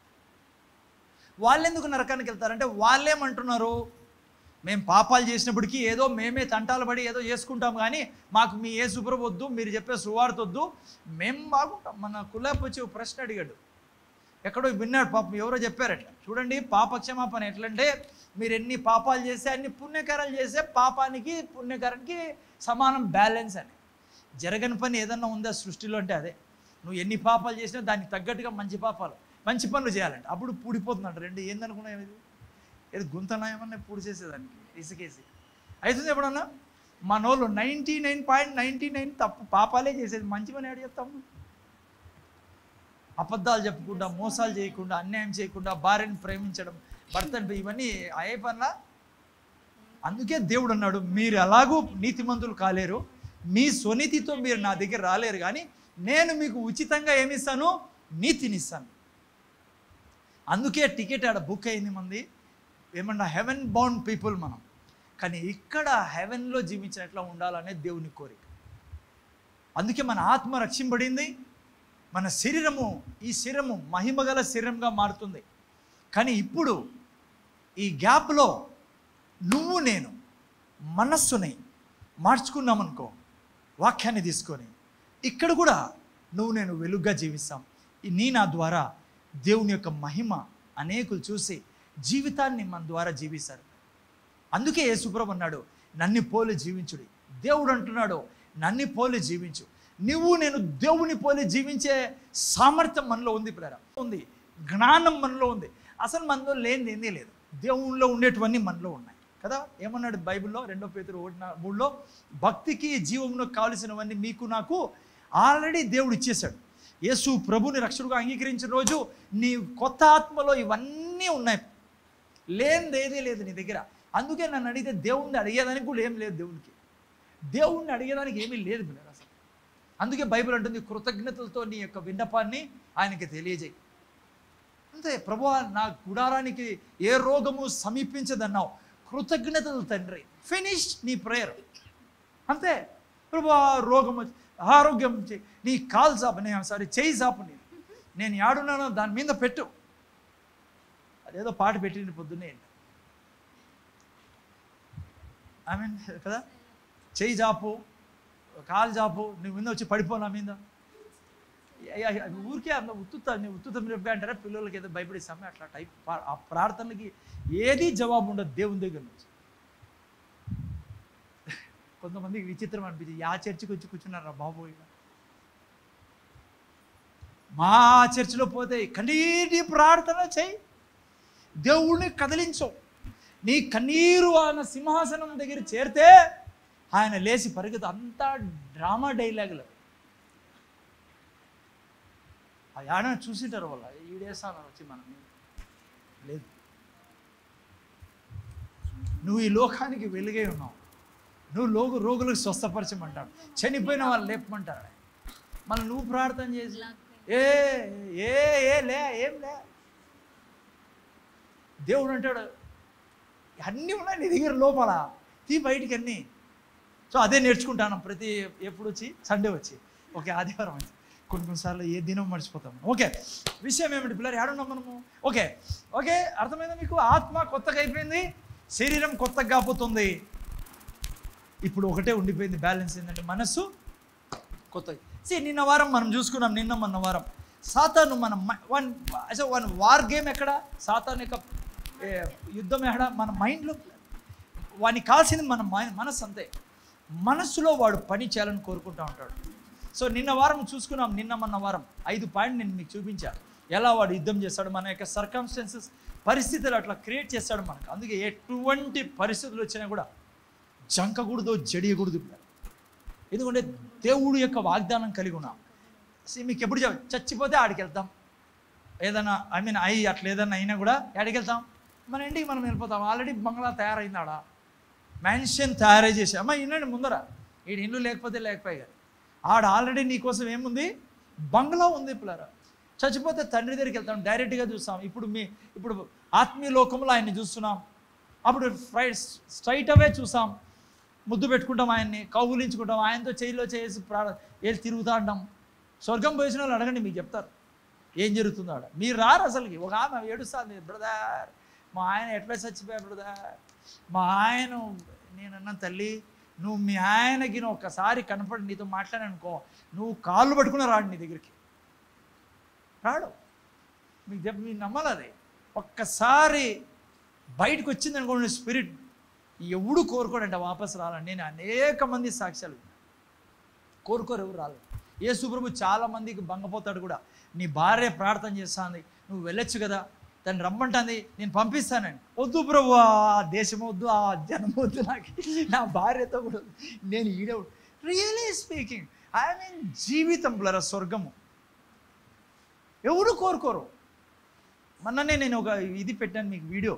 వాళ్ళెందుకు నరకానికి వెళ్తారంటే వాళ్ళేమంటున్నారు, మేము పాపాలు చేసినప్పటికీ ఏదో మేమే తంటాలు పడి ఏదో చేసుకుంటాం, కానీ మాకు మీ ఏ శుభ్రం వద్దు, మీరు చెప్పే సువార్త వద్దు, మేము బాగుంటాం. మన కులాపు వచ్చి ఒక ప్రశ్న అడిగాడు, ఎక్కడో విన్నాడు పాపం, ఎవరో చెప్పారట. చూడండి పాప క్షమాపణ ఎట్లంటే మీరు ఎన్ని పాపాలు చేస్తే అన్ని పుణ్యకారాలు చేస్తే పాపానికి పుణ్యకారానికి సమానం బ్యాలెన్స్ అని. జరగని పని ఏదన్నా ఉందా సృష్టిలో అంటే అదే. నువ్వు ఎన్ని పాపాలు చేసినా దానికి తగ్గట్టుగా మంచి పాపాలు మంచి పనులు చేయాలంట, అప్పుడు పూడిపోతుందంట. రెండు ఏందనుకున్నా ఇది ఏది గుంతనా ఏమన్నా పూడి చేసేదానికి ఇసుకేసి అవుతుంది. ఎప్పుడన్నా మనోళ్ళు ninety nine point ninety nine తప్పు పాపాలే చేసేది, మంచి పని ఏడు చెప్తాము. అబద్ధాలు చెప్పకుండా, మోసాలు చేయకుండా, అన్యాయం చేయకుండా, భార్యను ప్రేమించడం, భర్తను, ఇవన్నీ అయ్యే పనులా. అందుకే దేవుడు అన్నాడు, మీరు ఎలాగూ నీతిమంతులు కాలేరు, మీ స్వనీతితో మీరు నా దగ్గర రాలేరు, కానీ నేను మీకు ఉచితంగా ఏమిస్తాను? నీతినిస్తాను. అందుకే టికెట్ ఆడ బుక్ అయింది మంది. ఏమన్నా హెవెన్ బౌండ్ పీపుల్ మనం, కానీ ఇక్కడ హెవెన్లో జీవించినట్లా ఉండాలనేది దేవుని కోరిక. అందుకే మన ఆత్మ రక్షింపబడింది, మన శరీరము ఈ శరీరము మహిమగల శరీరంగా మారుతుంది. కానీ ఇప్పుడు ఈ గ్యాప్లో నువ్వు నేను మనస్సుని మార్చుకున్నామనుకో, వాక్యాన్ని తీసుకొని ఇక్కడ కూడా నువ్వు నేను వెలుగ్గా జీవిస్తాం. నీ నా ద్వారా దేవుని యొక్క మహిమ అనేకులు చూసి జీవితాన్ని మన ద్వారా జీవిస్తారు. అందుకే యేసుప్రభు అన్నాడు, నన్ను పోలి జీవించుడి. దేవుడు అంటున్నాడు, నన్ను పోలి జీవించు. నువ్వు నేను దేవుని పోలి జీవించే సామర్థ్యం మనలో ఉంది, పిల్లరా ఉంది, జ్ఞానం మనలో ఉంది. అసలు మనలో లేనిది ఏంది లేదు, దేవునిలో ఉండేటివన్నీ మనలో ఉన్నాయి కదా. ఏమన్నాడు బైబిల్లో రెండో పేతురు ఒకటి మూడులో, భక్తికి జీవంలో కావలసినవన్నీ మీకు నాకు ఆల్రెడీ దేవుడు ఇచ్చేశాడు. యేసు ప్రభుని రక్షకుడుగా అంగీకరించిన రోజు నీ కొత్త ఆత్మలో ఇవన్నీ ఉన్నాయి, లేనిదేదీ లేదు నీ దగ్గర. అందుకే నన్ను అడిగితే దేవుణ్ణి అడిగేదానికి కూడా ఏం లేదు, దేవునికి దేవుణ్ణి అడిగేదానికి ఏమీ లేదు బిడ్డలారా అసలు. అందుకే బైబిల్ అంటుంది కృతజ్ఞతలతో నీ యొక్క విన్నపాన్ని ఆయనకి తెలియజేయి. అంతే, ప్రభువా నా గుడారానికి ఏ రోగము సమీపించదన్నావు, కృతజ్ఞతలు తండ్రి, ఫినిష్ నీ ప్రేయర్. అంతే, ప్రభువా రోగము ఆరోగ్యం నీ కాలు చాపు, నేను సారీ చేయి చాపు, నేను నేను యాడున్నానో దాని మీద పెట్టు. అదేదో పాట పెట్టిన పొద్దున్నే ఐ మీన్ కదా, చేయి చాపు, కాలు చాపు, నువ్వు మీద వచ్చి పడిపో నా మీద. ఊరికే అంత ఉత్తుత నీ ఉత్తుత మీరు అంటారా, పిల్లలకి ఏదో భయపడిస్తామే అట్లా టైప్. ఆ ప్రార్థనలకి ఏది జవాబు ఉండదు దేవుని దగ్గర నుంచి. కొంతమందికి విచిత్రం అనిపించింది, ఆ చర్చికి వచ్చి కూర్చున్నారా బాబు, మా చర్చిలో పోతే కన్నీటి ప్రార్థన చేయి, దేవుణ్ణి కదిలించవు. నీ కన్నీరు ఆయన సింహాసనం దగ్గర చేరితే ఆయన లేచి పరిగెత్తు. అంతా డ్రామా డైలాగులు. ఆయన చూసింటారు వాళ్ళ ఈడేసాను వచ్చి మనం లేదు. నువ్వు ఈ లోకానికి వెలుగై ఉన్నావు, నువ్వు లోగు రోగులకు స్వస్థపరచమంటాడు, చనిపోయిన వాళ్ళు లేపమంటాడు. మళ్ళీ నువ్వు ప్రార్థన చేసి ఏ ఏ ఏ లే ఏం లే. దేవుడు అంటాడు అన్నీ ఉన్నాయి నీ దగ్గర లోపల, తీ బయటికి అన్నీ. సో అదే నేర్చుకుంటాను ప్రతి ఎప్పుడు వచ్చి సండే వచ్చి ఓకే ఆదివారం వచ్చి కొన్ని కొన్నిసార్లు ఏ దినం మర్చిపోతాం. ఓకే, విషయం ఏమిటి పిల్లలు, ఏడున్నాం మనము? ఓకే ఓకే అర్థమైందా మీకు? ఆత్మ కొత్తగా అయిపోయింది, శరీరం కొత్తగా కాపోతుంది. ఇప్పుడు ఒకటే ఉండిపోయింది బ్యాలెన్స్, ఏంటంటే మనస్సు కొత్తగా. సి నిన్న వారం మనం చూసుకున్నాం, నిన్న మొన్న వారం సాతాను మన వన్ వన్ వార్ గేమ్ ఎక్కడ, సాతాను యొక్క యుద్ధం ఎక్కడ, మన మైండ్లో. వాడిని కాల్సింది మన మనస్సు, అంతే. మనస్సులో వాడు పని చేయాలని కోరుకుంటూ ఉంటాడు. సో నిన్న వారం చూసుకున్నాం, నిన్న మొన్న వారం ఐదు పాయింట్ నేను మీకు చూపించాను, ఎలా వాడు యుద్ధం చేస్తాడు, మన యొక్క సర్కమ్స్టెన్సెస్ పరిస్థితులు అట్లా క్రియేట్ చేస్తాడు మనకు. అందుకే ఎటువంటి పరిస్థితులు వచ్చినా కూడా జంకకూడదు, జడియకూడదు. ఎందుకంటే దేవుడు యొక్క వాగ్దానం కలిగి ఉన్నాం. మీకు ఎప్పుడు చెప్ప చచ్చిపోతే ఆడికి వెళ్తాం, ఏదైనా ఐ మీన్ అయ్యి అట్లా ఏదైనా అయినా కూడా ఆడికి వెళ్తాం, మన ఇంటికి మనం వెళ్ళిపోతాం. ఆల్రెడీ బంగ్లా తయారైంది, ఆడ మ్యాన్షన్ తయారై చేసి అమ్మ ఇన్నండి ముందర, ఈడు ఇల్లు లేకపోతే లేకపోయా, ఆడ ఆల్రెడీ నీకోసం ఏముంది, బంగ్లా ఉంది. పిల్లరా చచ్చిపోతే తండ్రి దగ్గరికి వెళ్తాం, డైరెక్ట్గా చూస్తాం. ఇప్పుడు మీ ఇప్పుడు ఆత్మీయ లోకంలో ఆయన్ని చూస్తున్నాం, అప్పుడు ఫ్రై స్ట్రైట్ అవే చూసాం, ముద్దు పెట్టుకుంటాం, ఆయన్ని కౌగులించుకుంటాం, ఆయనతో చేయిలో చేసి ప్రా వెళ్ళి తిరుగుతూ ఉంటాం. స్వర్గం పోసిన వాళ్ళు అడగండి, మీకు చెప్తారు ఏం జరుగుతుందో ఆడ. మీరు రారు అసలుకి. ఒక ఆమె ఏడుస్తుంది, బ్రదర్ మా ఆయన ఎట్లా చచ్చిపోయా బ్రదర్, మా ఆయన. నేనన్నా తల్లి నువ్వు మీ ఆయనకి ఒక్కసారి కనపడి నీతో మాట్లాడనుకో, నువ్వు కాళ్ళు పట్టుకుని రాడు నీ దగ్గరికి, రాడు. మీకు చెప్పి మీరు నమ్మాలి, అది ఒక్కసారి బయటకు వచ్చింది అనుకోండి స్పిరిట్, ఎవడు కోరుకోడంట వాపస్ రాలని. నేను అనేక మంది సాక్ష్యాలు కోరుకోరు, ఎవరు రాలేదు. యేసు ప్రభు చాలామందికి భంగపోతాడు కూడా. నీ భార్య ప్రార్థన చేస్తుంది, నువ్వు వెళ్ళొచ్చు కదా, తను రమ్మంటుంది, నేను పంపిస్తానండి. వద్దు ప్రభు, ఆ దేశం వద్దు, ఆ జనం వద్దు, నాకు నా భార్యతో కూడా నేను ఈడ. రియలీ స్పీకింగ్ ఐ మీన్ జీవితం బ్లర స్వర్గము ఎవరు కోరుకోరు. మొన్ననే నేను ఒక ఇది పెట్టాను మీకు వీడియో,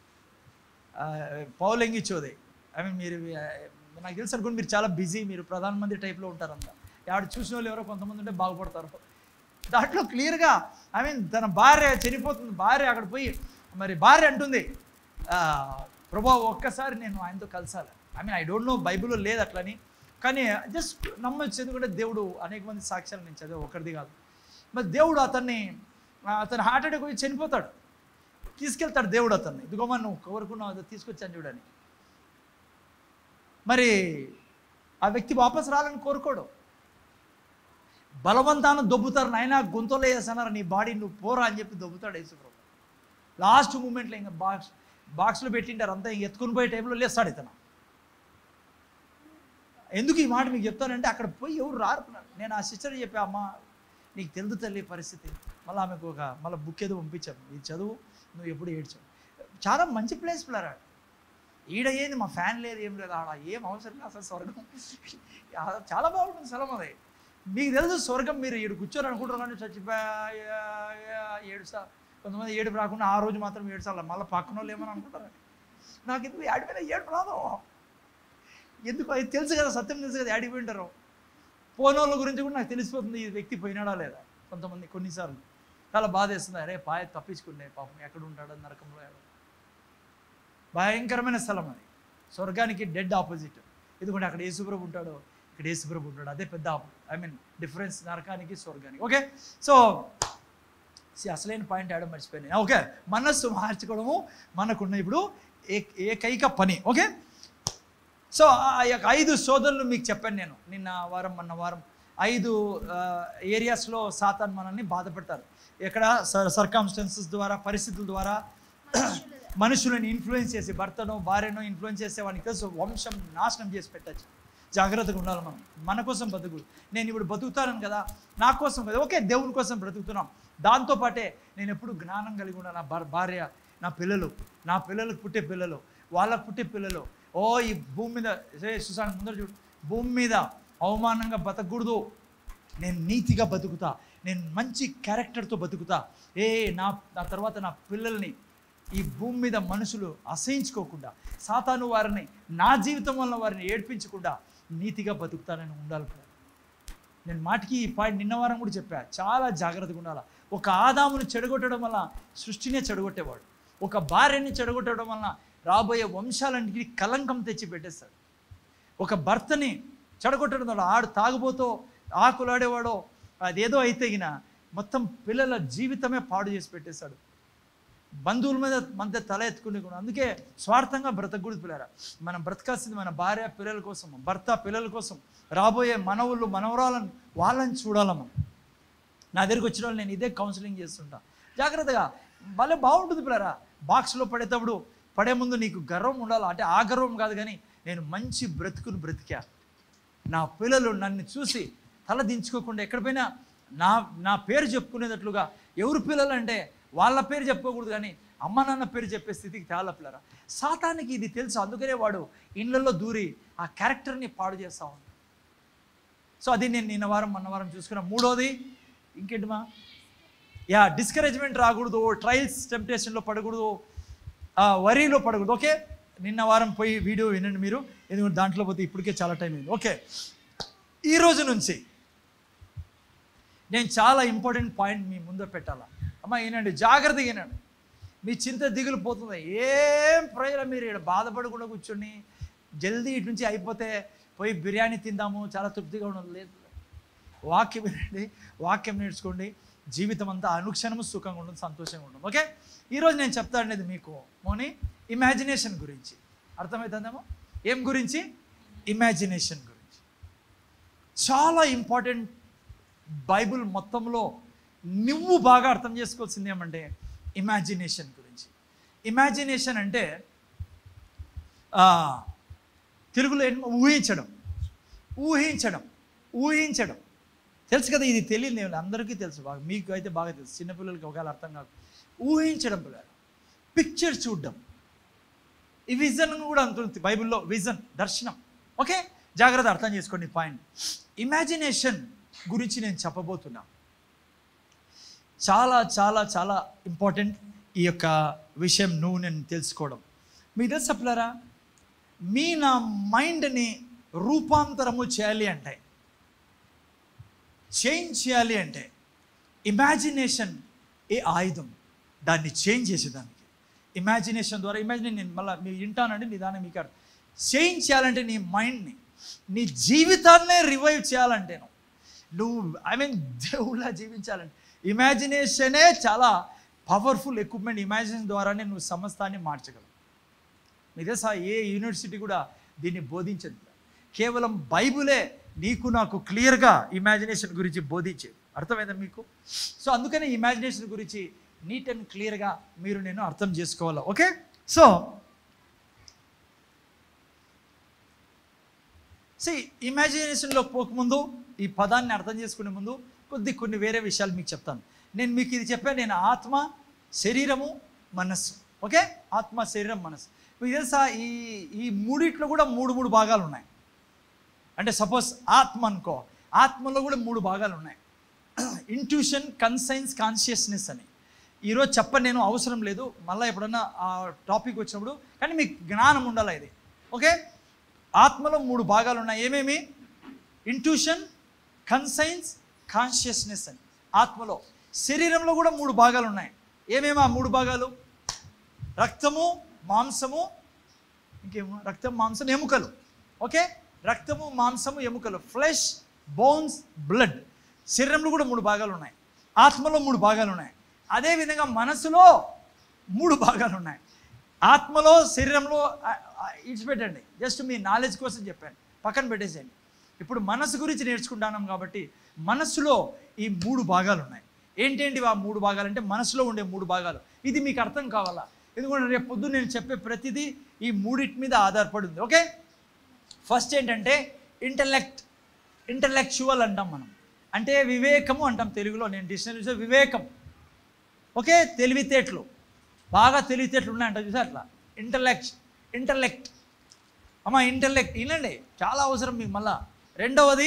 పౌలంగి చోదే. ఐ మీన్ మీరు నాకు తెలుసు అనుకోండి, మీరు చాలా బిజీ, మీరు ప్రధానమంత్రి టైప్లో ఉంటారంతా. ఆడ చూసిన వాళ్ళు ఎవరో కొంతమంది ఉంటే బాగుపడతారు. దాంట్లో క్లియర్గా ఐ మీన్ తన భార్య చనిపోతుంది, భార్య అక్కడ పోయి మరి భార్య అంటుంది, ప్రభా ఒక్కసారి నేను ఆయనతో కలిసాలి. I mean I don't know బైబిల్లో లేదు అట్లని, కానీ జస్ట్ నమ్మొచ్చు. ఎందుకంటే దేవుడు అనేక మంది సాక్ష్యాలు నేను చదివా, ఒకరిది కాదు. మరి దేవుడు అతన్ని అతను హార్ట్ అటాక్ వచ్చి చనిపోతాడు, తీసుకెళ్తాడు దేవుడు అతన్ని. ఇదిగోమా నువ్వు కోరుకున్నావు తీసుకొచ్చాను చూడని. మరి ఆ వ్యక్తి వాపస్ రాలని కోరుకోడు, బలవంతాన దొబ్బుతారు. నాయన గొంతులో వేసన్నారు నీ బాడీ, నువ్వు పోరా అని చెప్పి దొబ్బుతాడు యేసుప్రభు. లాస్ట్ మూమెంట్లో ఇంకా బాక్స్ బాక్స్లో పెట్టింటారు అంతా, ఇంక ఎత్తుకుని పోయే టైంలో లేస్తాడు ఇతను. ఎందుకు ఈ మాట మీకు చెప్తానంటే అక్కడ పోయి ఎవరు రారుకున్నారు. నేను ఆ సిస్టర్ చెప్పా, అమ్మ నీకు తెలుదు తల్లి పరిస్థితి. మళ్ళీ ఆమెకు ఒక మళ్ళీ బుక్ ఏదో పంపించాము, ఇది చదువు, నువ్వు ఎప్పుడు ఏడ్చావు. చాలా మంచి ప్లేస్ పిల్లరా, ఈడ ఏంది మా ఫ్యాన్ లేదు ఏం లేదు, ఆడ ఏం అవసరం లేదు అసలు, స్వర్గం చాలా బాగుంటుంది స్థలం అది. మీకు తెలుసు స్వర్గం, మీరు ఏడు కూర్చొని అనుకుంటారు కానీ చచ్చిపోయా ఏడు సార్ కొంతమంది ఏడుపు రాకుండా ఆ రోజు మాత్రం ఏడు సార్లు మళ్ళీ పక్కన వాళ్ళు ఏమని అనుకుంటారు. నాకు ఎందుకు ఆడిపోయినా ఏడుపు రాదు, ఎందుకు అది తెలుసు కదా, సత్యం తెలుసు కదా, ఆడిపోయింటారు. పోనోళ్ళ గురించి కూడా నాకు తెలిసిపోతుంది ఈ వ్యక్తి పోయినాడా లేదా. కొంతమంది కొన్నిసార్లు చాలా బాధ వేస్తుంది, అరే పాయ తప్పించుకునే పాపం ఎక్కడ ఉంటాడో నరకంలో. భయంకరమైన స్థలం అది, స్వర్గానికి డెడ్ ఆపోజిట్. ఎందుకంటే అక్కడ యేసుప్రభు ఉంటాడో ఇక్కడ యేసుప్రభు ఉంటాడు, అదే పెద్ద ఐ మీన్ డిఫరెన్స్ నరకానికి స్వర్గానికి. ఓకే, సో అసలైన పాయింట్ ఆడడం మర్చిపోయాను. ఓకే, మనస్సు మార్చుకోవడము మనకున్న ఇప్పుడు ఏకైక పని. ఓకే, సో ఆ యొక్క ఐదు సోదరులు మీకు చెప్పాను నేను నిన్న వారం మొన్న వారం. ఐదు ఏరియాస్లో సాతాన్ మనల్ని బాధపెడతారు. ఎక్కడ సర్కమ్స్టెన్సెస్ ద్వారా, పరిస్థితుల ద్వారా, మనుషులను ఇన్ఫ్లుయెన్స్ చేసి, భర్తను భార్యను ఇన్ఫ్లుయెన్స్ చేసే వాడికి తెలుసు వంశం నాశనం చేసి పెట్టచ్చు. జాగ్రత్తగా ఉండాలి మనం. మన కోసం బతుకు, నేను ఇప్పుడు బతుకుతాను కదా నా కోసం కదా, ఓకే దేవుని కోసం బ్రతుకుతున్నాం. దాంతోపాటే నేను ఎప్పుడు జ్ఞానం కలిగి ఉన్నా. నా భార్య, నా పిల్లలు, నా పిల్లలకు పుట్టే పిల్లలు, వాళ్ళకు పుట్టే పిల్లలు, ఓ ఈ భూమి మీద సుశాంత్ ముందర చూడు, భూమి మీద అవమానంగా బతకూడదు, నేను నీతిగా బతుకుతా, నేను మంచి క్యారెక్టర్తో బతుకుతా. ఏ నా నా తర్వాత నా పిల్లల్ని ఈ భూమి మీద మనుషులు అసహించుకోకుండా, సాతాను వారిని నా జీవితం వల్ల వారిని ఏడ్పించకుండా నీతిగా బతుకుతానని ఉండాలి. నేను మాటికి ఈ పాయింట్ నిన్న వారం కూడా చెప్పా, చాలా జాగ్రత్తగా ఉండాలి. ఒక ఆదామును చెడగొట్టడం వల్ల సృష్టినే చెడగొట్టేవాడు, ఒక భార్యని చెడగొట్టడం వల్ల రాబోయే వంశాలన్నిటికీ కలంకం తెచ్చి పెట్టేస్తాడు. ఒక భర్తని చెడగొట్టడం వల్ల ఆడు తాగుబోతో ఆకులాడేవాడో అదేదో అయితే గిన మొత్తం పిల్లల జీవితమే పాడు చేసి పెట్టేశాడు. బంధువుల మీద మధ్య తల ఎత్తుకునే కూడా. అందుకే స్వార్థంగా బ్రతకూడదు పిల్లరా. మనం బ్రతకాల్సింది మన భార్య పిల్లల కోసం, భర్త పిల్లల కోసం, రాబోయే మనవుళ్ళు మనవరాలను వాళ్ళని చూడాలమ్మ. నా దగ్గరికి వచ్చిన వాళ్ళు నేను ఇదే కౌన్సిలింగ్ చేస్తుంటా. జాగ్రత్తగా భలే బాగుంటుంది పిల్లరా. బాక్స్లో పడేటప్పుడు పడే ముందు నీకు గర్వం ఉండాలి. అంటే ఆ గర్వం కాదు కానీ నేను మంచి బ్రతుకుని బ్రతికా, నా పిల్లలు నన్ను చూసి తల దించుకోకుండా ఎక్కడిపోయినా నా నా పేరు చెప్పుకునేటట్లుగా. ఎవరు పిల్లలు అంటే వాళ్ళ పేరు చెప్పుకోకూడదు కానీ అమ్మ నాన్న పేరు చెప్పే స్థితికి తేలా పిల్లరా. సాతానికి ఇది తెలుసు, అందుకనే వాడు ఇళ్ళల్లో దూరి ఆ క్యారెక్టర్ని పాడు చేస్తా ఉన్నాడు. సో అది నేను నిన్న వారం మొన్న వారం చూసుకున్నా. మూడోది ఇంకేంటిమా, యా డిస్కరేజ్మెంట్ రాకూడదు, ట్రయల్స్ టెంప్టేషన్లో పడకూడదు, వరీలో పడకూడదు. ఓకే, నిన్న వారం పోయి వీడియో వినండి మీరు, ఎందుకంటే దాంట్లో పోతే ఇప్పటికే చాలా టైం అయింది. ఓకే, ఈరోజు నుంచి నేను చాలా ఇంపార్టెంట్ పాయింట్ మీ ముందు పెట్టాలా. అమ్మ ఏనండి, జాగ్రత్తగా ఏనండి. మీ చింత దిగులు పోతుంది, ఏం ప్రయోజనం. మీరు ఇక్కడ బాధపడకుండా కూర్చొని జల్దీ ఇటు నుంచి అయిపోతే పోయి బిర్యానీ తిందాము చాలా తృప్తిగా ఉండదు లేదు. వాక్యం వినండి, వాక్యం నేర్చుకోండి, జీవితం అంతా అనుక్షణము సుఖంగా ఉంటుంది, సంతోషంగా ఉంటుంది. ఓకే, ఈరోజు నేను చెప్తానేది మీకు మోని ఇమాజినేషన్ గురించి. అర్థమవుతుందేమో ఏం గురించి? ఇమాజినేషన్ గురించి. చాలా ఇంపార్టెంట్. బైబిల్ మొత్తంలో నువ్వు బాగా అర్థం చేసుకోవాల్సింది ఏమంటే ఇమాజినేషన్ గురించి. ఇమాజినేషన్ అంటే తెలుగులో ఊహించడం, ఊహించడం ఊహించడం తెలుసు కదా. ఇది తెలియదు, అందరికీ తెలుసు, బాగా మీకు అయితే బాగా తెలుసు, చిన్నపిల్లలకి ఒకవేళ అర్థం కాదు. ఊహించడం పిల్లలు, పిక్చర్ చూడడం. ఈ విజన్ కూడా అంటుంది బైబిల్లో, విజన్ దర్శనం. ఓకే, జాగ్రత్త అర్థం చేసుకోండి పాయింట్. ఇమాజినేషన్ గురించి నేను చెప్పబోతున్నా. చాలా చాలా చాలా ఇంపార్టెంట్ ఈ యొక్క విషయం నువ్వు నేను తెలుసుకోవడం. మీకు తెలుసు చెప్పలేరా, మీ నా మైండ్ని రూపాంతరము చేయాలి అంటే, చేంజ్ చేయాలి అంటే ఇమాజినేషన్ ఏ ఆయుధం, దాన్ని చేంజ్ చేసేదానికి. ఇమాజినేషన్ ద్వారా ఇమాజినేషన్ నేను మళ్ళీ మీరు వింటానండి నిదానం. మీకు చేంజ్ చేయాలంటే నీ మైండ్ని, నీ జీవితాన్నే రివైవ్ చేయాలంటే నువ్వు ఐ మీన్ దేవుళ్ళ జీవించాలంటే ఇమాజినేషనే చాలా పవర్ఫుల్ ఎక్విప్మెంట్. ఇమాజినేషన్ ద్వారానే నువ్వు సమస్తాన్ని మార్చగలవు. మీకు తెలుసా, ఏ యూనివర్సిటీ కూడా దీన్ని బోధించదు. కేవలం బైబులే నీకు నాకు క్లియర్గా ఇమాజినేషన్ గురించి బోధించేది. అర్థమైందా మీకు? సో అందుకనే ఇమాజినేషన్ గురించి నీట్ అండ్ క్లియర్గా మీరు నేను అర్థం చేసుకోవాలి. ఓకే, సో సి ఇమాజినేషన్లో పోకముందు, ఈ పదాన్ని అర్థం చేసుకునే ముందు కొద్ది కొన్ని వేరే విషయాలు మీకు చెప్తాను. నేను మీకు ఇది చెప్పాను, నేను ఆత్మ, శరీరము, మనస్సు. ఓకే, ఆత్మ, శరీరం, మనస్సు. మీకు తెలుసా, ఈ ఈ మూడిట్లో కూడా మూడు మూడు భాగాలు ఉన్నాయి. అంటే సపోజ్ ఆత్మ అనుకో, ఆత్మలో కూడా మూడు భాగాలు ఉన్నాయి. ఇంట్యూషన్, కన్సైన్స్, కాన్షియస్నెస్ అని. ఈరోజు చెప్పని నేను అవసరం లేదు, మళ్ళీ ఎప్పుడన్నా ఆ టాపిక్ వచ్చినప్పుడు, కానీ మీకు జ్ఞానం ఉండాలి ఇది. ఓకే, ఆత్మలో మూడు భాగాలు ఉన్నాయి. ఏమేమి? ఇంట్యూషన్, కన్సైన్స్, కాన్షియస్నెస్ అని. ఆత్మలో. శరీరంలో కూడా మూడు భాగాలు ఉన్నాయి. ఏమేమి ఆ మూడు భాగాలు? రక్తము, మాంసము, ఇంకేమో రక్తం, మాంసం, ఎముకలు. ఓకే, రక్తము, మాంసము, ఎముకలు, ఫ్లెష్, బోన్స్, బ్లడ్. శరీరంలో కూడా మూడు భాగాలు ఉన్నాయి, ఆత్మలో మూడు భాగాలు ఉన్నాయి. అదేవిధంగా మనసులో మూడు భాగాలు ఉన్నాయి. ఆత్మలో, శరీరంలో ఇడిచిపెట్టండి, జస్ట్ మీ నాలెడ్జ్ కోసం చెప్పాను, పక్కన పెట్టేసేయండి. ఇప్పుడు మనసు గురించి నేర్చుకుంటున్నాం కాబట్టి మనసులో ఈ మూడు భాగాలు ఉన్నాయి. ఏంటేంటి ఆ మూడు భాగాలు అంటే మనసులో ఉండే మూడు భాగాలు. ఇది మీకు అర్థం కావాలా, ఎందుకంటే రేపు పొద్దున్న నేను చెప్పే ప్రతిదీ ఈ మూడింటి మీద ఆధారపడి ఉంది. ఓకే, ఫస్ట్ ఏంటంటే ఇంటలెక్ట్. ఇంటలెక్చువల్ అంటాం మనం, అంటే వివేకము అంటాం తెలుగులో. నేను డిక్షనరీ చూసే వివేకం. ఓకే, తెలివితేటలు, బాగా తెలివితేటలు ఉన్నాయంట చూసా అట్లా. ఇంటలెక్ట్ ఇంటలెక్ట్ అమ్మా, ఇంటలెక్ట్ వినండి, చాలా అవసరం మీకు. మళ్ళా రెండవది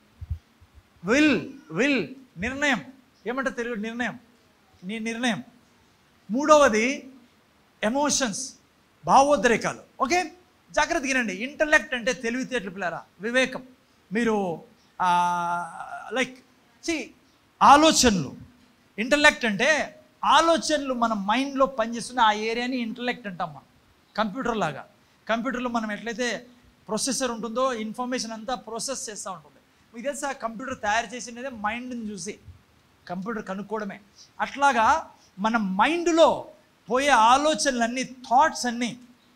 విల్. విల్ నిర్ణయం. ఏమంటే తెలుగు నిర్ణయం, నీ నిర్ణయం. మూడవది ఎమోషన్స్, భావోద్రేకాలు. ఓకే, జాగ్రత్తగా వినండి. ఇంటలెక్ట్ అంటే తెలివితేటలు పిల్లరా, వివేకం. మీరు లైక్ సి ఆలోచనలు. ఇంటలెక్ట్ అంటే ఆలోచనలు మన మైండ్లో పనిచేస్తున్న ఆ ఏరియాని ఇంటలెక్ట్ అంటాం మనం. కంప్యూటర్ లాగా. కంప్యూటర్లో మనం ఎట్లయితే ప్రొసెసర్ ఉంటుందో ఇన్ఫర్మేషన్ అంతా ప్రాసెస్ చేస్తూ ఉంటుంది. మీకు తెలుసా, కంప్యూటర్ తయారు చేసినదే మైండ్ని చూసి, కంప్యూటర్ కనుక్కోవడమే. అట్లాగా మన మైండ్లో పోయే ఆలోచనలన్నీ, థాట్స్ అన్నీ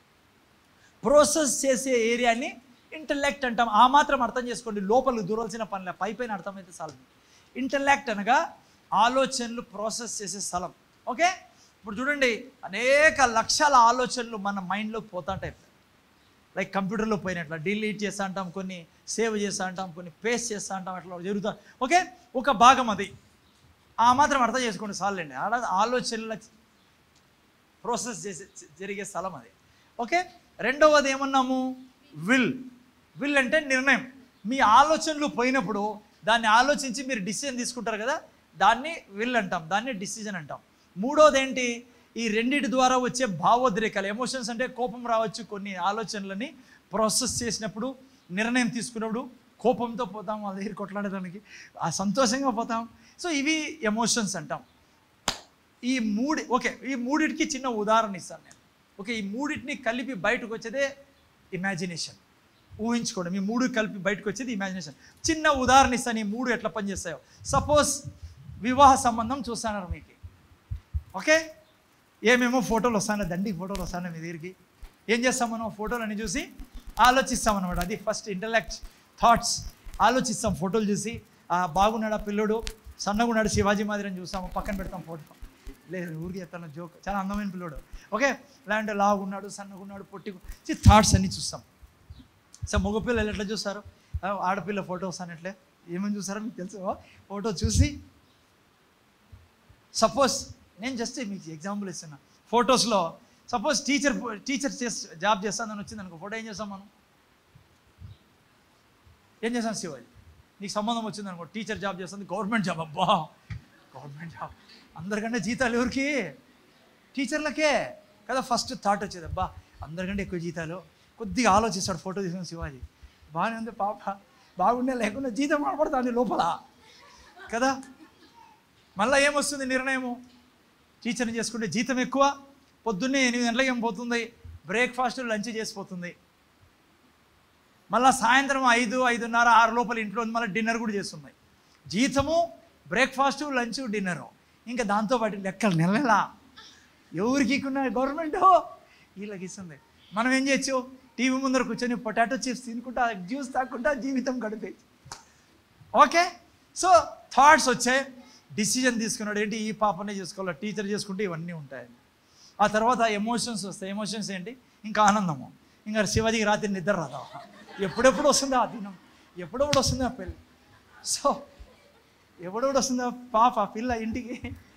ప్రాసెస్ చేసే ఏరియాని ఇంటలెక్ట్ అంటాం. ఆ మాత్రం అర్థం చేసుకోండి, లోపలికి దూరాల్సిన పనిలే, పై పైన అర్థమైతే చాలు. ఇంటలెక్ట్ అనగా ఆలోచనలు ప్రాసెస్ చేసే స్థలం. ఓకే, ఇప్పుడు చూడండి, అనేక లక్షల ఆలోచనలు మన మైండ్లోకి పోతా ఉంటాయి. లైక్ కంప్యూటర్లో పోయినట్లా డిలీట్ చేస్తూ ఉంటాం, కొన్ని సేవ్ చేస్తూ ఉంటాం, కొన్ని పేస్ట్ చేస్తూ ఉంటాం, అట్లా జరుగుతాం. ఓకే, ఒక భాగం అది. ఆ మాత్రం అర్థం చేసుకోండి చాలండి. ఆడ ఆలోచనల ప్రాసెస్ చేసే జరిగే స్థలం అది. ఓకే, రెండవది ఏమన్నాము? విల్. విల్ అంటే నిర్ణయం. మీ ఆలోచనలు పోయినప్పుడు దాన్ని ఆలోచించి మీరు డిసిజన్ తీసుకుంటారు కదా, దాన్ని విల్ అంటాం, దాన్ని డిసిజన్ అంటాం. మూడోది ఏంటి? ఈ రెండింటి ద్వారా వచ్చే భావోద్రేకాలు. ఎమోషన్స్ అంటే కోపం రావచ్చు, కొన్ని ఆలోచనలని ప్రాసెస్ చేసినప్పుడు, నిర్ణయం తీసుకున్నప్పుడు కోపంతో పోతాం, వాళ్ళ దగ్గర కొట్లాడడానికి, ఆ సంతోషంగా పోతాం. సో ఇవి ఎమోషన్స్ అంటాం. ఈ మూడు ఓకే, ఈ మూడింటికి చిన్న ఉదాహరణ ఇస్తాను నేను. ఓకే, ఈ మూడింటిని కలిపి బయటకు వచ్చేదే ఇమాజినేషన్. ఊహించుకోండి, మీ మూడు కలిపి బయటకు వచ్చేది ఇమాజినేషన్. చిన్న ఉదాహరణ ఇస్తాను, ఈ మూడు ఎట్లా పనిచేస్తాయో. సపోజ్ వివాహ సంబంధం చూస్తున్నారు మీకు. ఓకే, ఏమేమో ఫోటోలు వస్తానో, దండికి ఫోటోలు వస్తానో మీ దగ్గరికి. ఏం చేస్తాం మనం? ఫోటోలని చూసి ఆలోచిస్తాం అనమాట. అది ఫస్ట్ ఇంటలెక్ట్, థాట్స్. ఆలోచిస్తాం ఫోటోలు చూసి. బాగున్నాడా పిల్లోడు, సన్నగా ఉన్నాడు శివాజీ మాదిరి అని చూస్తాము, పక్కన పెడతాం ఫోటో. లేదు ఊరికి చెప్తాను జోక్, చాలా అందమైన పిల్లోడు. ఓకే, లేదంటే లాగున్నాడు, సన్నగా ఉన్నాడు, పొట్టి, థాట్స్ అన్నీ చూస్తాం. సో మగపిల్లలు ఎట్లా చూస్తారు? ఆడపిల్ల ఫోటో వస్తానట్లే ఏమని చూస్తారో మీకు తెలుసు. ఫోటో చూసి సపోజ్ నేను జస్ట్ మీకు ఎగ్జాంపుల్ ఇస్తున్నా. ఫొటోస్లో సపోజ్ టీచర్ టీచర్ చేసి జాబ్ చేస్తానని వచ్చింది అనుకో, ఫోటో ఏం చేస్తాం మనం? ఏం చేస్తాం? శివాజీ నీకు సంబంధం వచ్చింది అనుకో, టీచర్ జాబ్ చేస్తుంది, గవర్నమెంట్ జాబ్. అబ్బా గవర్నమెంట్ జాబ్, అందరికంటే జీతాలు ఎవరికి? టీచర్లకే కదా ఫస్ట్ థాట్ వచ్చేది. అబ్బా అందరికంటే ఎక్కువ జీతాలు. కొద్దిగా ఆలోచిస్తాడు, ఫోటో తీసుకుని శివాజీ బాగానే ఉంది పాప, బాగుండే లేకుండా జీతం కనపడుతుంది లోపల కదా. మళ్ళీ ఏమొస్తుంది నిర్ణయము? టీచర్ని చేసుకుంటే జీతం ఎక్కువ, పొద్దున్నే ఎనిమిది గంటలకు ఏం పోతుంది, బ్రేక్ఫాస్ట్ లంచ్ చేసిపోతుంది. మళ్ళీ సాయంత్రం ఐదు ఐదున్నర ఆరు లోపల ఇంట్లో మళ్ళీ డిన్నర్ కూడా చేస్తుంది. జీతము, బ్రేక్ఫాస్టు, లంచ్, డిన్నరు, ఇంకా దాంతోపాటు లెక్కలు నెల నెల ఎవరికి ఇక్కున్న గవర్నమెంట్ వీళ్ళకి ఇస్తుంది. మనం ఏం చేయొచ్చు? టీవీ ముందర కూర్చొని పొటాటో చిప్స్ తినుకుంటా, జ్యూస్ తాకుంటా జీవితం గడిపే. ఓకే, సో థాట్స్ వచ్చాయి, డిసిజన్ తీసుకున్నాడు. ఏంటి? ఈ పాపనే చేసుకోవాలి, టీచర్ చేసుకుంటే ఇవన్నీ ఉంటాయండి. ఆ తర్వాత ఎమోషన్స్ వస్తాయి. ఎమోషన్స్ ఏంటి? ఇంకా ఆనందము. ఇంకా శివాజీకి రాత్రి నిద్ర రాదా, ఎప్పుడెప్పుడు వస్తుందా ఆ దినం, ఎప్పుడెప్పుడు వస్తుందా పెళ్ళి. సో ఎప్పుడెప్పుడు వస్తుందా పాప పిల్ల ఇంటికి.